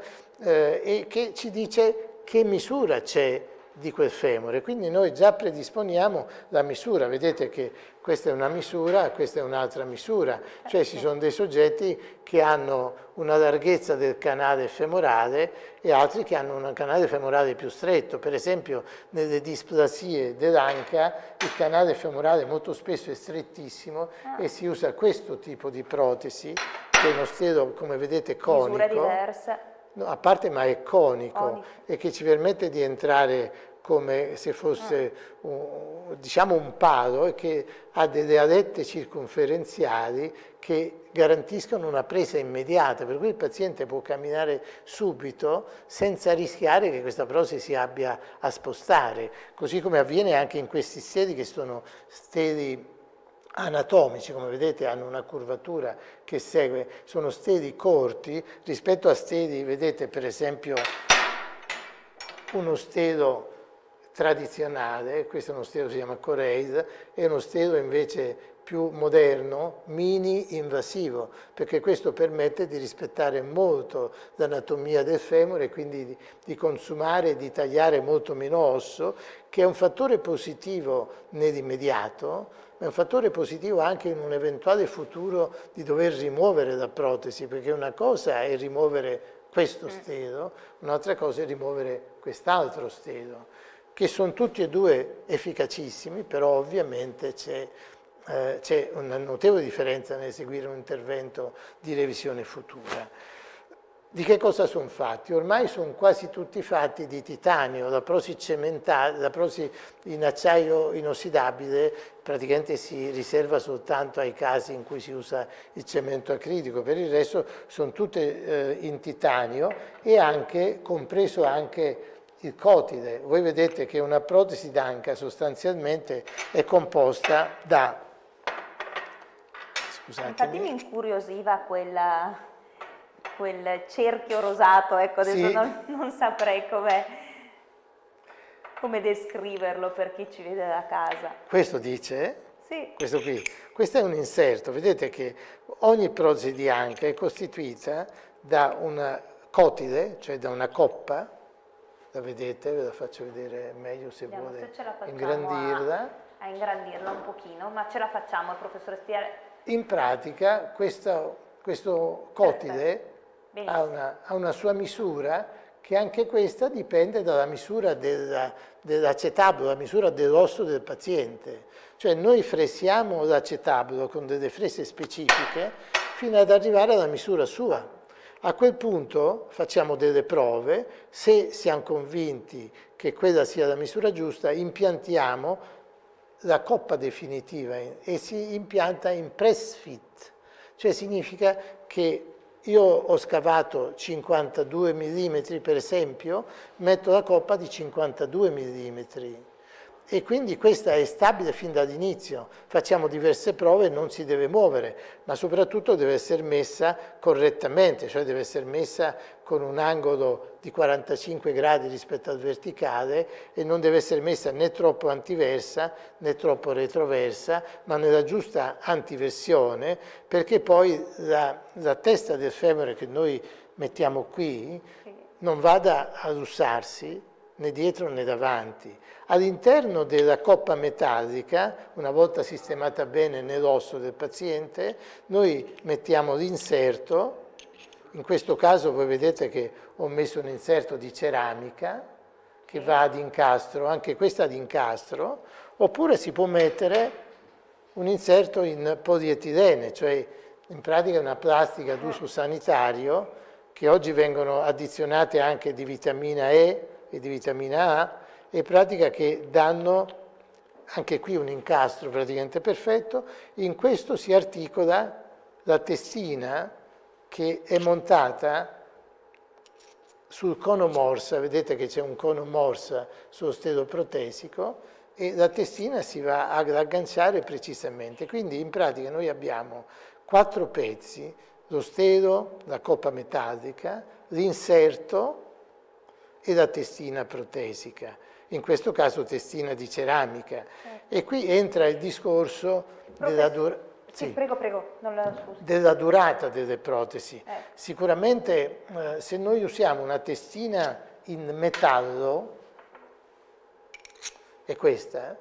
e che ci dice che misura c'è di quel femore, quindi noi già predisponiamo la misura, vedete che questa è una misura, questa è un'altra misura, cioè ci sono dei soggetti che hanno una larghezza del canale femorale e altri che hanno un canale femorale più stretto, per esempio nelle displasie dell'anca il canale femorale molto spesso è strettissimo e si usa questo tipo di protesi, che è uno stelo come vedete conico. Misure diverse. No, a parte ma è conico e che ci permette di entrare come se fosse diciamo un palo e che ha delle alette circonferenziali che garantiscono una presa immediata, per cui il paziente può camminare subito senza rischiare che questa protesi si abbia a spostare, così come avviene anche in questi steli che sono steli anatomici, come vedete hanno una curvatura che segue, sono steli corti rispetto a steli, vedete per esempio uno stelo tradizionale, questo è uno stelo che si chiama Coreis, è uno stelo invece più moderno, mini invasivo, perché questo permette di rispettare molto l'anatomia del femore e quindi di consumare e di tagliare molto meno osso, che è un fattore positivo nell'immediato, ma è un fattore positivo anche in un eventuale futuro di dover rimuovere la protesi, perché una cosa è rimuovere questo stelo, un'altra cosa è rimuovere quest'altro stelo, che sono tutti e due efficacissimi, però ovviamente c'è una notevole differenza nell'eseguire un intervento di revisione futura. Di che cosa sono fatti? Ormai sono quasi tutti fatti di titanio, la prosi cementata, la prosi in acciaio inossidabile praticamente si riserva soltanto ai casi in cui si usa il cemento acritico, per il resto sono tutte in titanio e anche, compreso anche il cotide. Voi vedete che una protesi d'anca sostanzialmente è composta da... Scusatemi. Infatti mi incuriosiva quel cerchio rosato, ecco, adesso sì. non saprei come descriverlo per chi ci vede da casa. Questo dice? Sì. Questo qui. Questo è un inserto, vedete che ogni protesi di anca è costituita da una cotide, cioè da una coppa, la vedete, ve la faccio vedere meglio se vediamo vuole se ingrandirla. A ingrandirla un pochino, ma ce la facciamo, professore Stier. In pratica questo cotide ha una sua misura che anche questa dipende dalla misura dell'acetabolo, la misura dell'osso del paziente. Cioè noi fressiamo l'acetabolo con delle fresse specifiche fino ad arrivare alla misura sua. A quel punto facciamo delle prove, se siamo convinti che quella sia la misura giusta, impiantiamo la coppa definitiva e si impianta in press fit, cioè significa che io ho scavato 52 mm per esempio, metto la coppa di 52 mm e quindi questa è stabile fin dall'inizio. Facciamo diverse prove e non si deve muovere, ma soprattutto deve essere messa correttamente, cioè deve essere messa con un angolo di 45 gradi rispetto al verticale e non deve essere messa né troppo antiversa né troppo retroversa, ma nella giusta antiversione, perché poi la testa del femore che noi mettiamo qui non vada a lussarsi né dietro né davanti. All'interno della coppa metallica, una volta sistemata bene nell'osso del paziente, noi mettiamo l'inserto. In questo caso voi vedete che ho messo un inserto di ceramica che va ad incastro, anche questa ad incastro, oppure si può mettere un inserto in polietilene, cioè in pratica una plastica d'uso sanitario, che oggi vengono addizionate anche di vitamina E e di vitamina A, e pratica che danno anche qui un incastro praticamente perfetto. In questo si articola la testina che è montata sul cono morsa, vedete che c'è un cono morsa sullo stelo protesico e la testina si va ad agganciare precisamente. Quindi in pratica noi abbiamo 4 pezzi, lo stelo, la coppa metallica, l'inserto e la testina protesica, in questo caso testina di ceramica. E qui entra il discorso della durata. Sì, prego, della durata delle protesi. Sicuramente se noi usiamo una testina in metallo, è questa,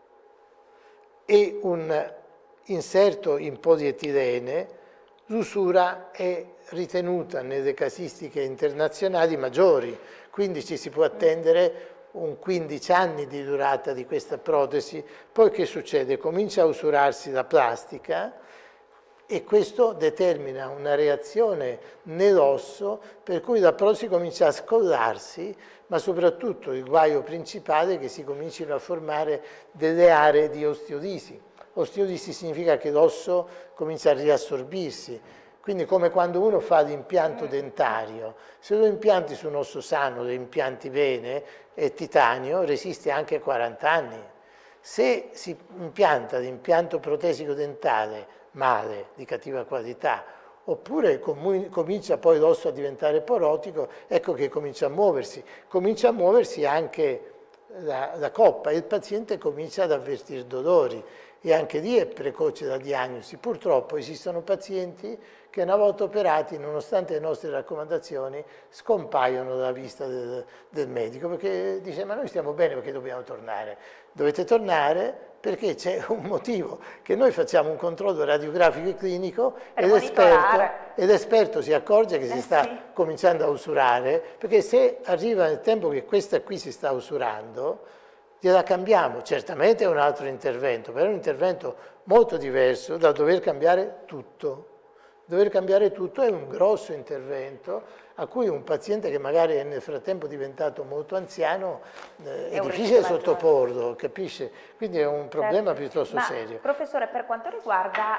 e un inserto in polietilene, l'usura è ritenuta nelle casistiche internazionali maggiori, quindi ci si può attendere un 15 anni di durata di questa protesi. Poi che succede? Comincia a usurarsi la plastica e questo determina una reazione nell'osso per cui la protesi comincia a scollarsi, ma soprattutto il guaio principale è che si comincino a formare delle aree di osteolisi. Osteolisi significa che l'osso comincia a riassorbirsi. Quindi come quando uno fa l'impianto dentario, se lo impianti su un osso sano, lo impianti bene, è titanio, resiste anche 40 anni. Se si impianta l'impianto protesico dentale male, di cattiva qualità, oppure comincia poi l'osso a diventare porotico, ecco che comincia a muoversi anche la coppa e il paziente comincia ad avvertire dolori. E anche lì è precoce la diagnosi. Purtroppo esistono pazienti che una volta operati, nonostante le nostre raccomandazioni, scompaiono dalla vista del medico, perché dice ma noi stiamo bene, perché dobbiamo tornare? Dovete tornare perché c'è un motivo, che noi facciamo un controllo radiografico e clinico e l'esperto si accorge che si sta cominciando a usurare, perché se arriva nel tempo che questa qui si sta usurando, gliela cambiamo. Certamente è un altro intervento, però è un intervento molto diverso dal dover cambiare tutto. Dover cambiare tutto è un grosso intervento a cui un paziente che magari è nel frattempo diventato molto anziano è difficile sottoporlo, capisce? Quindi è un problema piuttosto serio. Professore, per quanto riguarda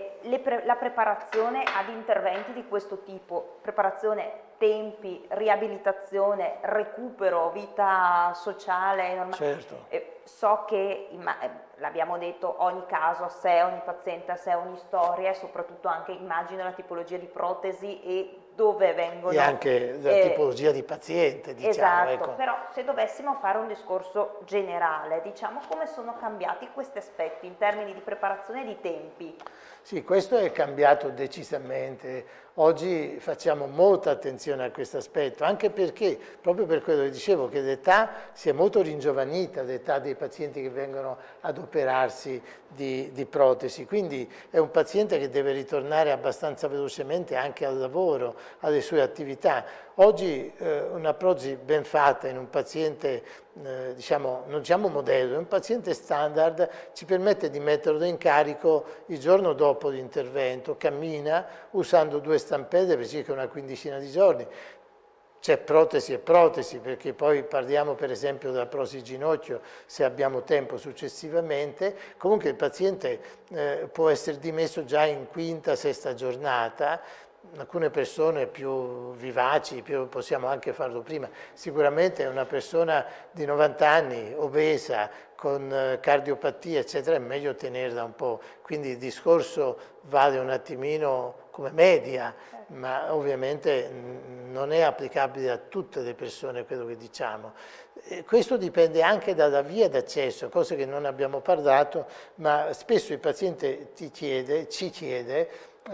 la preparazione ad interventi di questo tipo, preparazione, tempi, riabilitazione, recupero, vita sociale, normale, certo. So che, l'abbiamo detto, ogni caso a sé, ogni paziente a sé, ogni storia e soprattutto anche immagino la tipologia di protesi e dove vengono... E anche la tipologia di paziente, diciamo. Esatto, ecco. Però se dovessimo fare un discorso generale, diciamo come sono cambiati questi aspetti in termini di preparazione e di tempi? Sì, questo è cambiato decisamente. Oggi facciamo molta attenzione a questo aspetto, anche perché, proprio per quello che dicevo, che l'età si è molto ringiovanita, l'età dei pazienti che vengono ad operarsi di protesi, quindi è un paziente che deve ritornare abbastanza velocemente anche al lavoro, alle sue attività. Oggi una protesi ben fatta in un paziente, diciamo, non diciamo modello, è un paziente standard, ci permette di metterlo in carico il giorno dopo l'intervento, cammina usando 2 stampelle per circa una quindicina di giorni. C'è protesi e protesi, perché poi parliamo per esempio della prosi ginocchio se abbiamo tempo successivamente. Comunque il paziente può essere dimesso già in quinta, sesta giornata. Alcune persone più vivaci, possiamo anche farlo prima. Sicuramente una persona di 90 anni, obesa, con cardiopatia, eccetera, è meglio tenerla un po'. Quindi il discorso vale un attimino come media, ma ovviamente non è applicabile a tutte le persone quello che diciamo. Questo dipende anche dalla via d'accesso, cose che non abbiamo parlato, ma spesso il paziente ci chiede,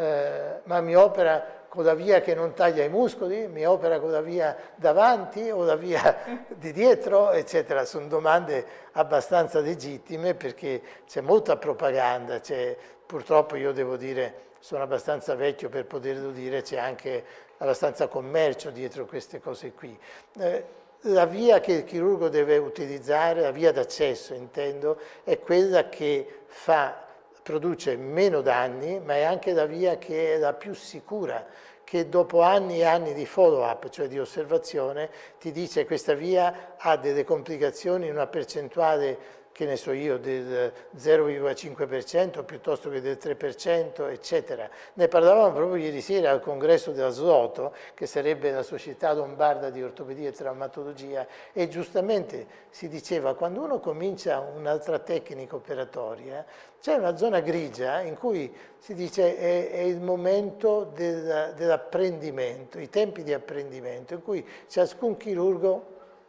ma mi opera con la via che non taglia i muscoli, mi opera con la via davanti o la via di dietro, eccetera. Sono domande abbastanza legittime perché c'è molta propaganda, purtroppo io devo dire, sono abbastanza vecchio per poterlo dire, c'è anche abbastanza commercio dietro queste cose qui. La via che il chirurgo deve utilizzare, la via d'accesso intendo, è quella che produce meno danni, ma è anche la via che è la più sicura, che dopo anni e anni di follow-up, cioè di osservazione, ti dice che questa via ha delle complicazioni in una percentuale, che ne so io, del 0,5% piuttosto che del 3%, eccetera. Ne parlavamo proprio ieri sera al congresso della SLOTO, che sarebbe la Società Lombarda di Ortopedia e Traumatologia, e giustamente si diceva, quando uno comincia un'altra tecnica operatoria, c'è una zona grigia in cui si dice è il momento dell'apprendimento, i tempi di apprendimento, in cui ciascun chirurgo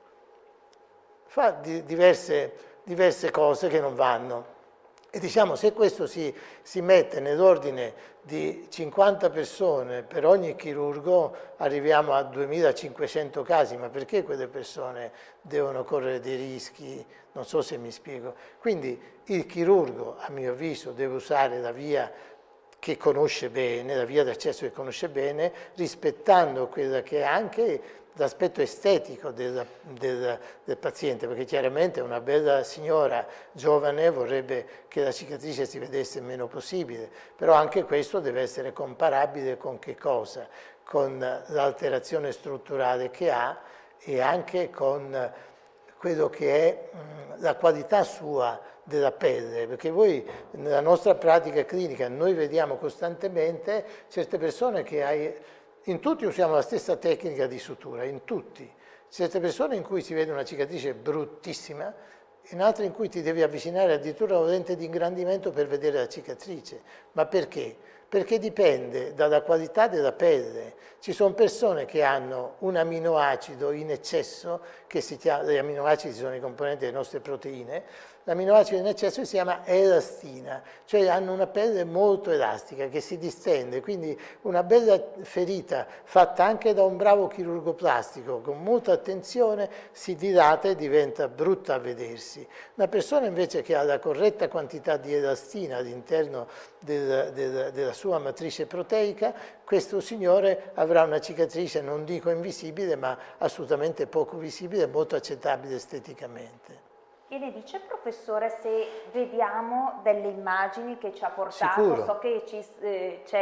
fa diverse cose che non vanno. E diciamo, se questo si mette nell'ordine di 50 persone per ogni chirurgo, arriviamo a 2500 casi, ma perché quelle persone devono correre dei rischi? Non so se mi spiego. Quindi il chirurgo, a mio avviso, deve usare la via che conosce bene, la via d'accesso che conosce bene, rispettando quella che è anche l'aspetto estetico del paziente, perché chiaramente una bella signora giovane vorrebbe che la cicatrice si vedesse il meno possibile, però anche questo deve essere comparabile con che cosa? Con l'alterazione strutturale che ha e anche con quello che è la qualità sua della pelle, perché voi nella nostra pratica clinica noi vediamo costantemente certe persone che in tutti usiamo la stessa tecnica di sutura, in tutti. Certe persone in cui si vede una cicatrice bruttissima, in altre in cui ti devi avvicinare addirittura a una lente di ingrandimento per vedere la cicatrice. Ma perché? Perché dipende dalla qualità della pelle. Ci sono persone che hanno un aminoacido in eccesso, gli aminoacidi sono i componenti delle nostre proteine, l'aminoacido in eccesso si chiama elastina, cioè hanno una pelle molto elastica che si distende, quindi una bella ferita fatta anche da un bravo chirurgo plastico con molta attenzione si dilata e diventa brutta a vedersi. Una persona invece che ha la corretta quantità di elastina all'interno della sua matrice proteica, questo signore avrà una cicatrice, non dico invisibile, ma assolutamente poco visibile e molto accettabile esteticamente. E ne dice, professore, se vediamo delle immagini che ci ha portato, Sicuro. so che c'è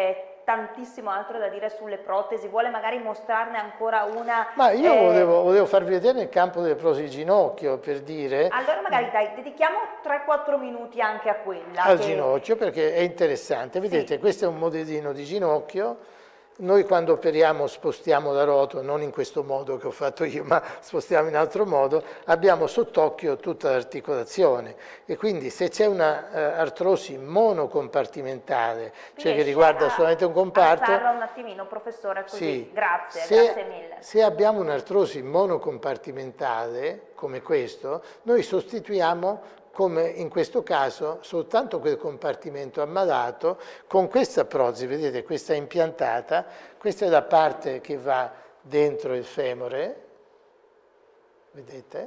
tantissimo altro da dire sulle protesi, vuole magari mostrarne ancora una? Ma io volevo farvi vedere nel campo delle protesi ginocchio, per dire. Allora magari dai, dedichiamo 3-4 minuti anche a quella. Al ginocchio, perché è interessante. Vedete, questo è un modellino di ginocchio. Noi quando operiamo spostiamo la rotola, non in questo modo che ho fatto io, ma spostiamo in altro modo, abbiamo sott'occhio tutta l'articolazione e quindi se c'è una artrosi monocompartimentale, cioè che riguarda solamente un comparto... Alzarla un attimino, professore, così, sì, grazie mille. Se abbiamo un'artrosi monocompartimentale, come questo, noi sostituiamo, come in questo caso, soltanto quel compartimento ammalato con questa protesi, vedete, questa è impiantata, questa è la parte che va dentro il femore, vedete?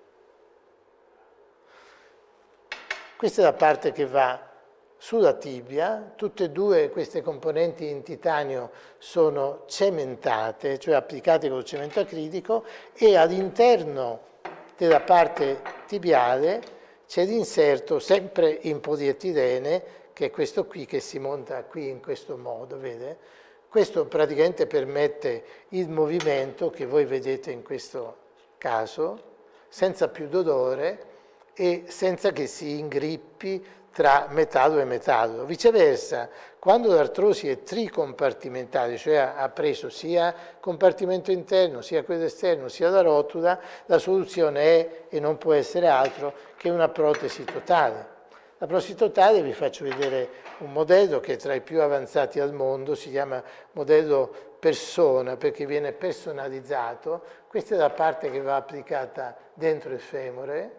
Questa è la parte che va sulla tibia, tutte e due queste componenti in titanio sono cementate, cioè applicate col cemento acrilico, e all'interno della parte tibiale c'è l'inserto sempre in polietilene, che è questo qui, che si monta qui in questo modo, vede? Questo praticamente permette il movimento che voi vedete in questo caso, senza più dolore e senza che si ingrippi tra metallo e metallo. Viceversa, quando l'artrosi è tricompartimentale, cioè ha preso sia compartimento interno, sia quello esterno, sia la rotula, la soluzione è, e non può essere altro, che una protesi totale. La protesi totale, vi faccio vedere un modello che è tra i più avanzati al mondo, si chiama modello persona perché viene personalizzato. Questa è la parte che va applicata dentro il femore.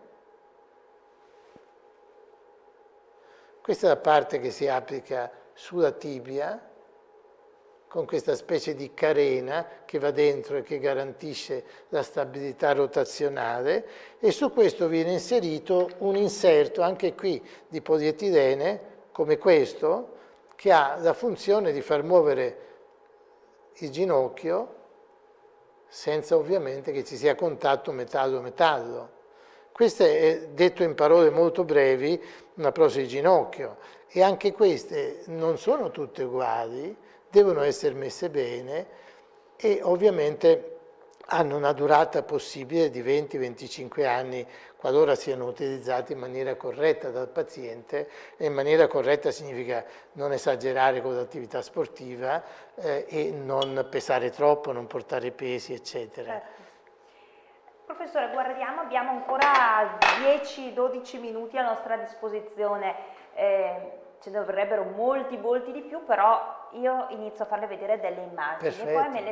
Questa è la parte che si applica sulla tibia, con questa specie di carena che va dentro e che garantisce la stabilità rotazionale, e su questo viene inserito un inserto, anche qui di polietilene, come questo, che ha la funzione di far muovere il ginocchio senza ovviamente che ci sia contatto metallo-metallo. Questo è, detto in parole molto brevi, una protesi di ginocchio, e anche queste non sono tutte uguali, devono essere messe bene e ovviamente hanno una durata possibile di 20-25 anni qualora siano utilizzati in maniera corretta dal paziente, e in maniera corretta significa non esagerare con l'attività sportiva e non pesare troppo, non portare pesi, eccetera. Certo. Professore, guardiamo, abbiamo ancora 10-12 minuti a nostra disposizione, ce ne vorrebbero molti di più, però io inizio a farle vedere delle immagini. Perfetto. E poi me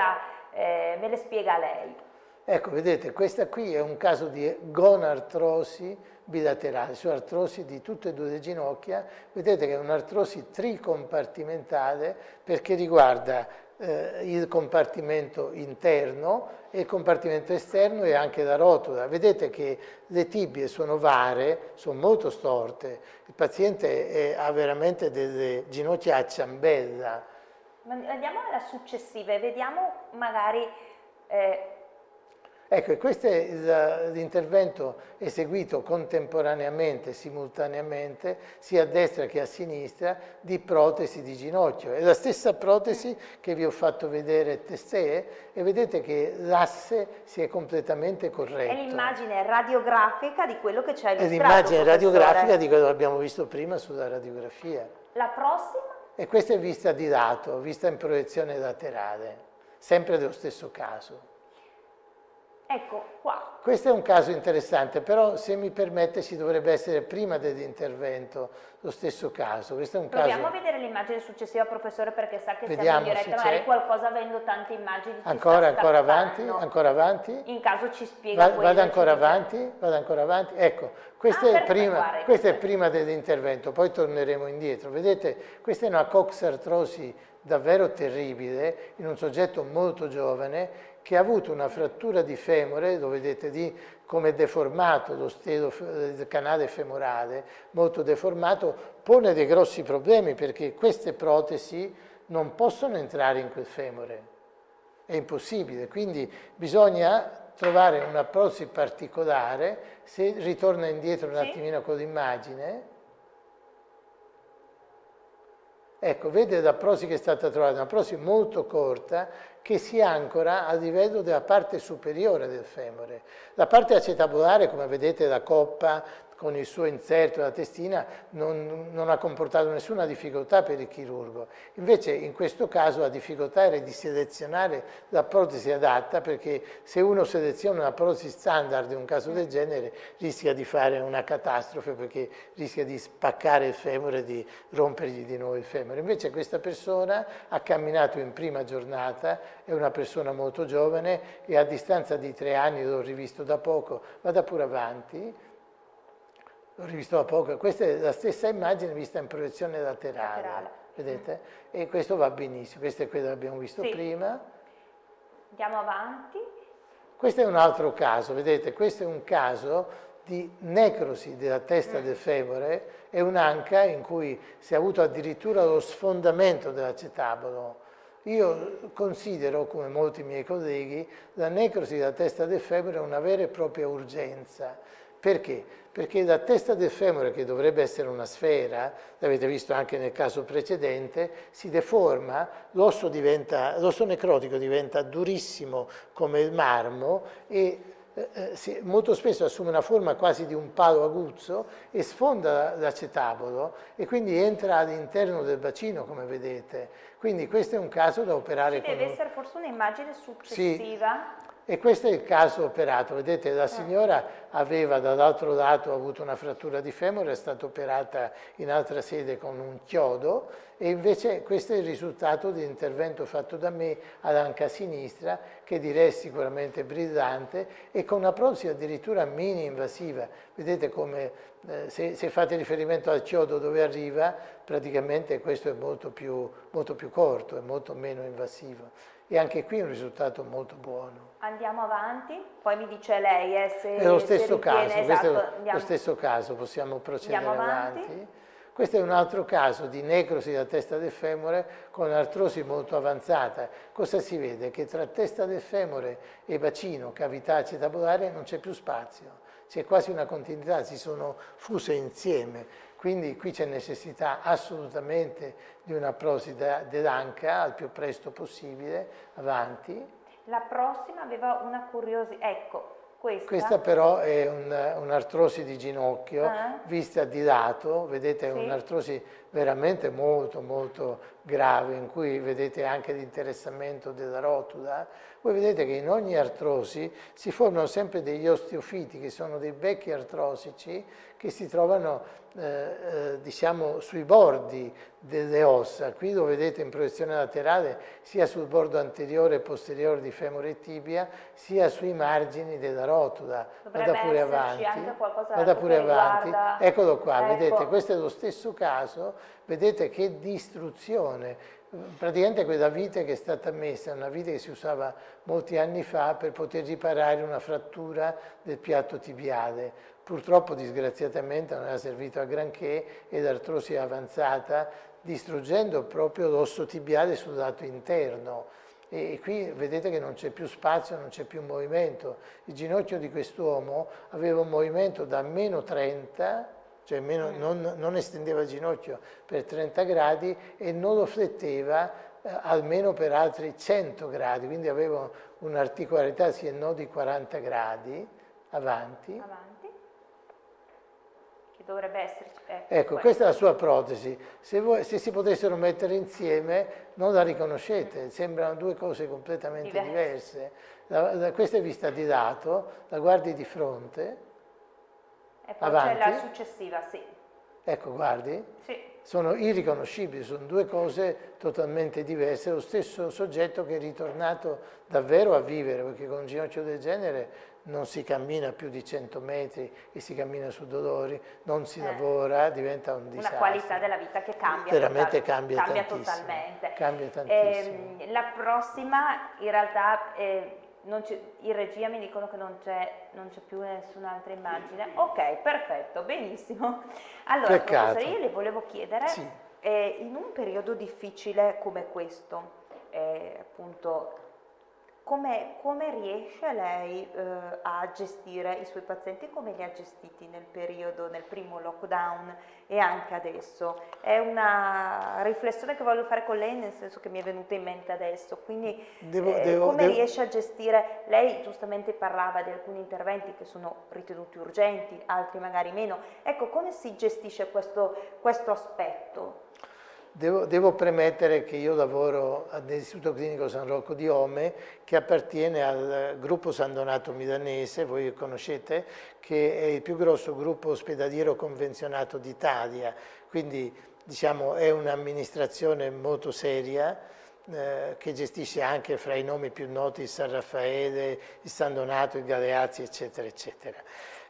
le spiega lei. Ecco, vedete, questa qui è un caso di gonartrosi bilaterale, cioè artrosi di tutte e due le ginocchia. Vedete che è un'artrosi tricompartimentale perché riguarda il compartimento interno e il compartimento esterno e anche la rotola. Vedete che le tibie sono vare, sono molto storte, il paziente ha veramente delle ginocchia a ciambella. Andiamo alla successiva e vediamo magari... Ecco, e questo è l'intervento eseguito contemporaneamente, simultaneamente, sia a destra che a sinistra, di protesi di ginocchio. È la stessa protesi che vi ho fatto vedere testé, e vedete che l'asse si è completamente corretto. È l'immagine radiografica di quello che c'è illustrato. È l'immagine radiografica di quello che abbiamo visto prima sulla radiografia. La prossima? E questa è vista di lato, vista in proiezione laterale, sempre dello stesso caso. Ecco qua. Questo è un caso interessante, però se mi permette ci dovrebbe essere prima dell'intervento lo stesso caso. Questo è un Proviamo caso... a vedere l'immagine successiva, professore, perché sa che Vediamo siamo in diretta, magari qualcosa avendo tante immagini ci ancora avanti, ancora avanti. In caso ci spiega vado ancora avanti. Ecco, questa è prima dell'intervento, poi torneremo indietro. Vedete, questa è una coxartrosi davvero terribile in un soggetto molto giovane che ha avuto una frattura di femore, lo vedete lì come deformato, lo stelo del canale femorale, molto deformato, pone dei grossi problemi perché queste protesi non possono entrare in quel femore, è impossibile, quindi bisogna trovare una protesi particolare. Se ritorna indietro un attimino con l'immagine, Ecco, vede la prosi che è stata trovata, una prosi molto corta che si ancora a livello della parte superiore del femore. La parte acetabulare, come vedete, la coppa con il suo inserto della testina non ha comportato nessuna difficoltà per il chirurgo. Invece in questo caso la difficoltà era di selezionare la protesi adatta, perché se uno seleziona una protesi standard in un caso del genere rischia di fare una catastrofe, perché rischia di spaccare il femore e di rompergli di nuovo il femore. Invece questa persona ha camminato in prima giornata, è una persona molto giovane e a distanza di 3 anni, l'ho rivisto da poco, vada pure avanti. L'ho rivisto da poco, questa è la stessa immagine vista in proiezione laterale. Vedete? E questo va benissimo, questo è quello che abbiamo visto prima. Andiamo avanti. Questo è un altro caso, vedete, questo è un caso di necrosi della testa del femore, è un'anca in cui si è avuto addirittura lo sfondamento dell'acetabolo. Io considero, come molti miei colleghi, la necrosi della testa del femore una vera e propria urgenza. Perché? Perché la testa del femore, che dovrebbe essere una sfera, l'avete visto anche nel caso precedente, si deforma, l'osso necrotico diventa durissimo come il marmo e molto spesso assume una forma quasi di un palo aguzzo e sfonda l'acetabolo e quindi entra all'interno del bacino, come vedete. Quindi questo è un caso da operare con... Deve essere forse un'immagine successiva. Sì. E questo è il caso operato, vedete, la signora aveva dall'altro lato avuto una frattura di femore, è stata operata in altra sede con un chiodo e invece questo è il risultato dell'intervento fatto da me all'anca sinistra, che direi sicuramente brillante e con una protesi addirittura mini invasiva. Vedete come se fate riferimento al chiodo dove arriva, praticamente questo è molto più corto, è molto meno invasivo. E anche qui un risultato molto buono. Andiamo avanti, poi mi dice lei se è lo stesso caso, esatto, questo è lo stesso caso, possiamo procedere avanti. avanti. Questo è un altro caso di necrosi della testa del femore con artrosi molto avanzata. Cosa si vede? Che tra testa del femore e bacino, cavità acetabulare, non c'è più spazio. C'è quasi una continuità, si sono fuse insieme. Quindi qui c'è necessità assolutamente di una prosi dell'anca al più presto possibile. Avanti. La prossima aveva una curiosità, ecco, Questa però è un'artrosi di ginocchio vista di lato, vedete, è un'artrosi veramente molto grave, in cui vedete anche l'interessamento della rotula. Voi vedete che in ogni artrosi si formano sempre degli osteofiti, che sono dei becchi artrosici che si trovano diciamo sui bordi delle ossa. Qui lo vedete in proiezione laterale sia sul bordo anteriore e posteriore di femore e tibia, sia sui margini della rotula. Vada pure avanti. Vada pure avanti. Eccolo qua, vedete, questo è lo stesso caso, vedete che distruzione. Praticamente quella vite che è stata messa è una vite che si usava molti anni fa per poter riparare una frattura del piatto tibiale. Purtroppo, disgraziatamente, non era servito a granché e l'artrosi è avanzata, distruggendo proprio l'osso tibiale sul lato interno. E qui vedete che non c'è più spazio, non c'è più movimento. Il ginocchio di quest'uomo aveva un movimento da meno 30, cioè non estendeva il ginocchio per 30 gradi e non lo fletteva almeno per altri 100 gradi, quindi aveva un'articolarità sì e no di 40 gradi. Avanti. Che dovrebbe essere... Ecco, questa è la sua protesi. Se si potessero mettere insieme non la riconoscete, sembrano due cose completamente diverse. Questa è vista di lato, la guardi di fronte. E poi c'è la successiva, sì. Ecco, guardi. Sì. Sono irriconoscibili, sono due cose totalmente diverse. Lo stesso soggetto che è ritornato davvero a vivere, perché con un ginocchio del genere non si cammina più di 100 metri e si cammina su dolori, non si lavora, diventa un disastro. Una qualità della vita che cambia. Veramente cambia totalmente. Cambia tantissimo. La prossima, in realtà... in regia mi dicono che non c'è più nessun'altra immagine. Ok, perfetto, benissimo. Allora, professore, io le volevo chiedere, in un periodo difficile come questo, appunto come riesce lei a gestire i suoi pazienti? Come li ha gestiti nel periodo, nel primo lockdown e anche adesso? È una riflessione che voglio fare con lei, nel senso che mi è venuta in mente adesso. Quindi come riesce a gestire? Lei giustamente parlava di alcuni interventi che sono ritenuti urgenti, altri magari meno. Ecco, come si gestisce questo aspetto? Devo premettere che io lavoro all'Istituto Clinico San Rocco di Ome, che appartiene al gruppo San Donato Milanese, voi conoscete, che è il più grosso gruppo ospedaliero convenzionato d'Italia, quindi diciamo è un'amministrazione molto seria, che gestisce anche fra i nomi più noti il San Raffaele, il San Donato, il Galeazzi, eccetera, eccetera.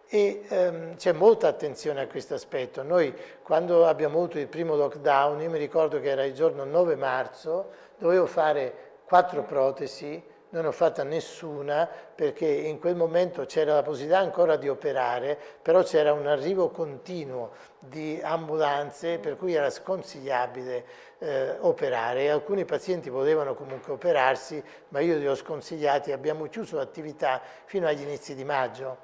E c'è molta attenzione a questo aspetto. Noi quando abbiamo avuto il primo lockdown, io mi ricordo che era il giorno 9 marzo, dovevo fare 4 protesi, non ne ho fatta nessuna perché in quel momento c'era la possibilità ancora di operare, però c'era un arrivo continuo di ambulanze per cui era sconsigliabile operare e alcuni pazienti volevano comunque operarsi, ma io li ho sconsigliati, abbiamo chiuso l'attività fino agli inizi di maggio.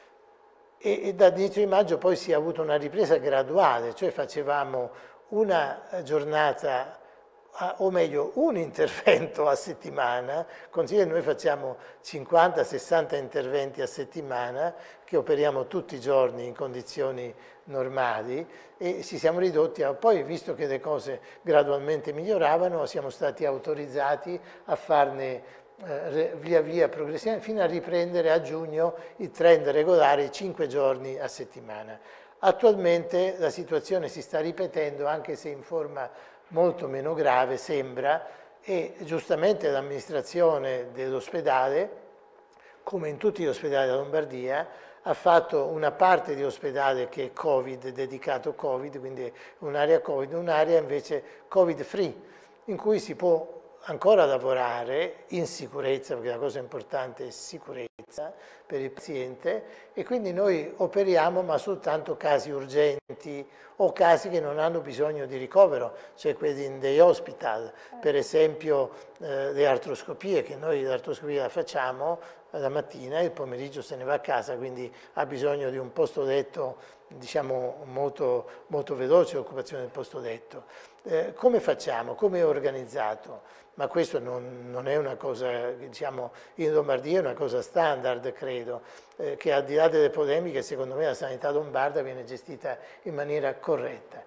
E dall'inizio di maggio poi si è avuta una ripresa graduale, cioè facevamo una giornata, o meglio un intervento a settimana, considera che noi facciamo 50-60 interventi a settimana, che operiamo tutti i giorni in condizioni normali e ci siamo ridotti poi visto che le cose gradualmente miglioravano, siamo stati autorizzati a farne via via progressivamente fino a riprendere a giugno il trend regolare 5 giorni a settimana. Attualmente la situazione si sta ripetendo anche se in forma molto meno grave sembra e giustamente l'amministrazione dell'ospedale, come in tutti gli ospedali della Lombardia, ha fatto una parte di ospedale che è Covid, dedicato Covid, quindi un'area Covid, un'area invece Covid free, in cui si può ancora lavorare in sicurezza, perché la cosa importante è sicurezza per il paziente, e quindi noi operiamo ma soltanto casi urgenti o casi che non hanno bisogno di ricovero, cioè quelli in day hospital, per esempio le artroscopie, che noi l'artroscopia la facciamo la mattina e il pomeriggio se ne va a casa, quindi ha bisogno di un posto letto diciamo molto, molto veloce, l'occupazione del posto letto. Come facciamo? Come è organizzato? Ma questo non è una cosa, diciamo, in Lombardia è una cosa standard, credo, che al di là delle polemiche, secondo me la sanità lombarda viene gestita in maniera corretta.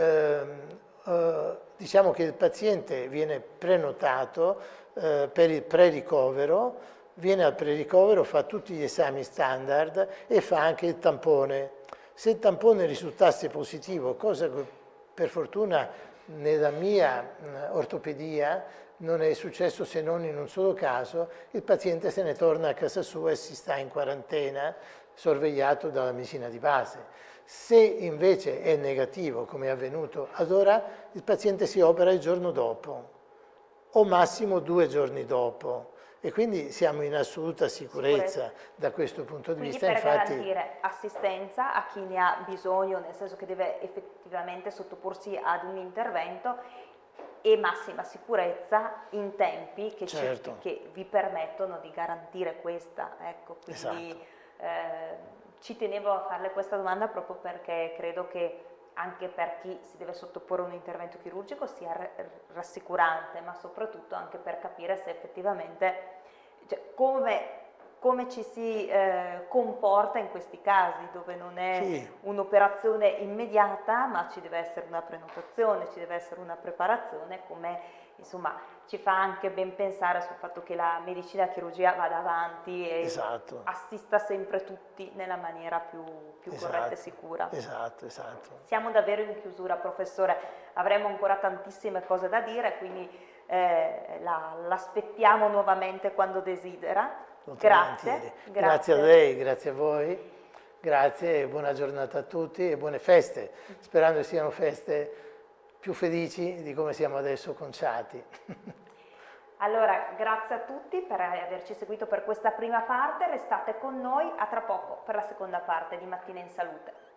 Diciamo che il paziente viene prenotato per il pre-ricovero, viene al pre-ricovero, fa tutti gli esami standard e fa anche il tampone. Se il tampone risultasse positivo, cosa che per fortuna nella mia ortopedia non è successo se non in un solo caso, il paziente se ne torna a casa sua e si sta in quarantena, sorvegliato dalla medicina di base. Se invece è negativo, come è avvenuto, allora il paziente si opera il giorno dopo, o massimo 2 giorni dopo. E quindi siamo in assoluta sicurezza da questo punto di vista. Quindi per garantire assistenza a chi ne ha bisogno, nel senso che deve effettivamente sottoporsi ad un intervento, e massima sicurezza in tempi che, certo, che vi permettono di garantire questa. Ecco, quindi esatto. Ci tenevo a farle questa domanda proprio perché credo che anche per chi si deve sottoporre a un intervento chirurgico sia rassicurante, ma soprattutto anche per capire se effettivamente, cioè, come ci si comporta in questi casi dove non è un'operazione immediata, ma ci deve essere una prenotazione, ci deve essere una preparazione, come insomma ci fa anche ben pensare sul fatto che la medicina e la chirurgia vada avanti e esatto, assista sempre tutti nella maniera più esatto, corretta e sicura. Esatto, esatto. Siamo davvero in chiusura, professore, avremo ancora tantissime cose da dire, quindi l'aspettiamo nuovamente quando desidera. Grazie. Grazie a lei, grazie a voi, grazie e buona giornata a tutti e buone feste, sperando che siano feste più felici di come siamo adesso conciati. Allora, grazie a tutti per averci seguito per questa prima parte, restate con noi, a tra poco per la seconda parte di Mattina in Salute.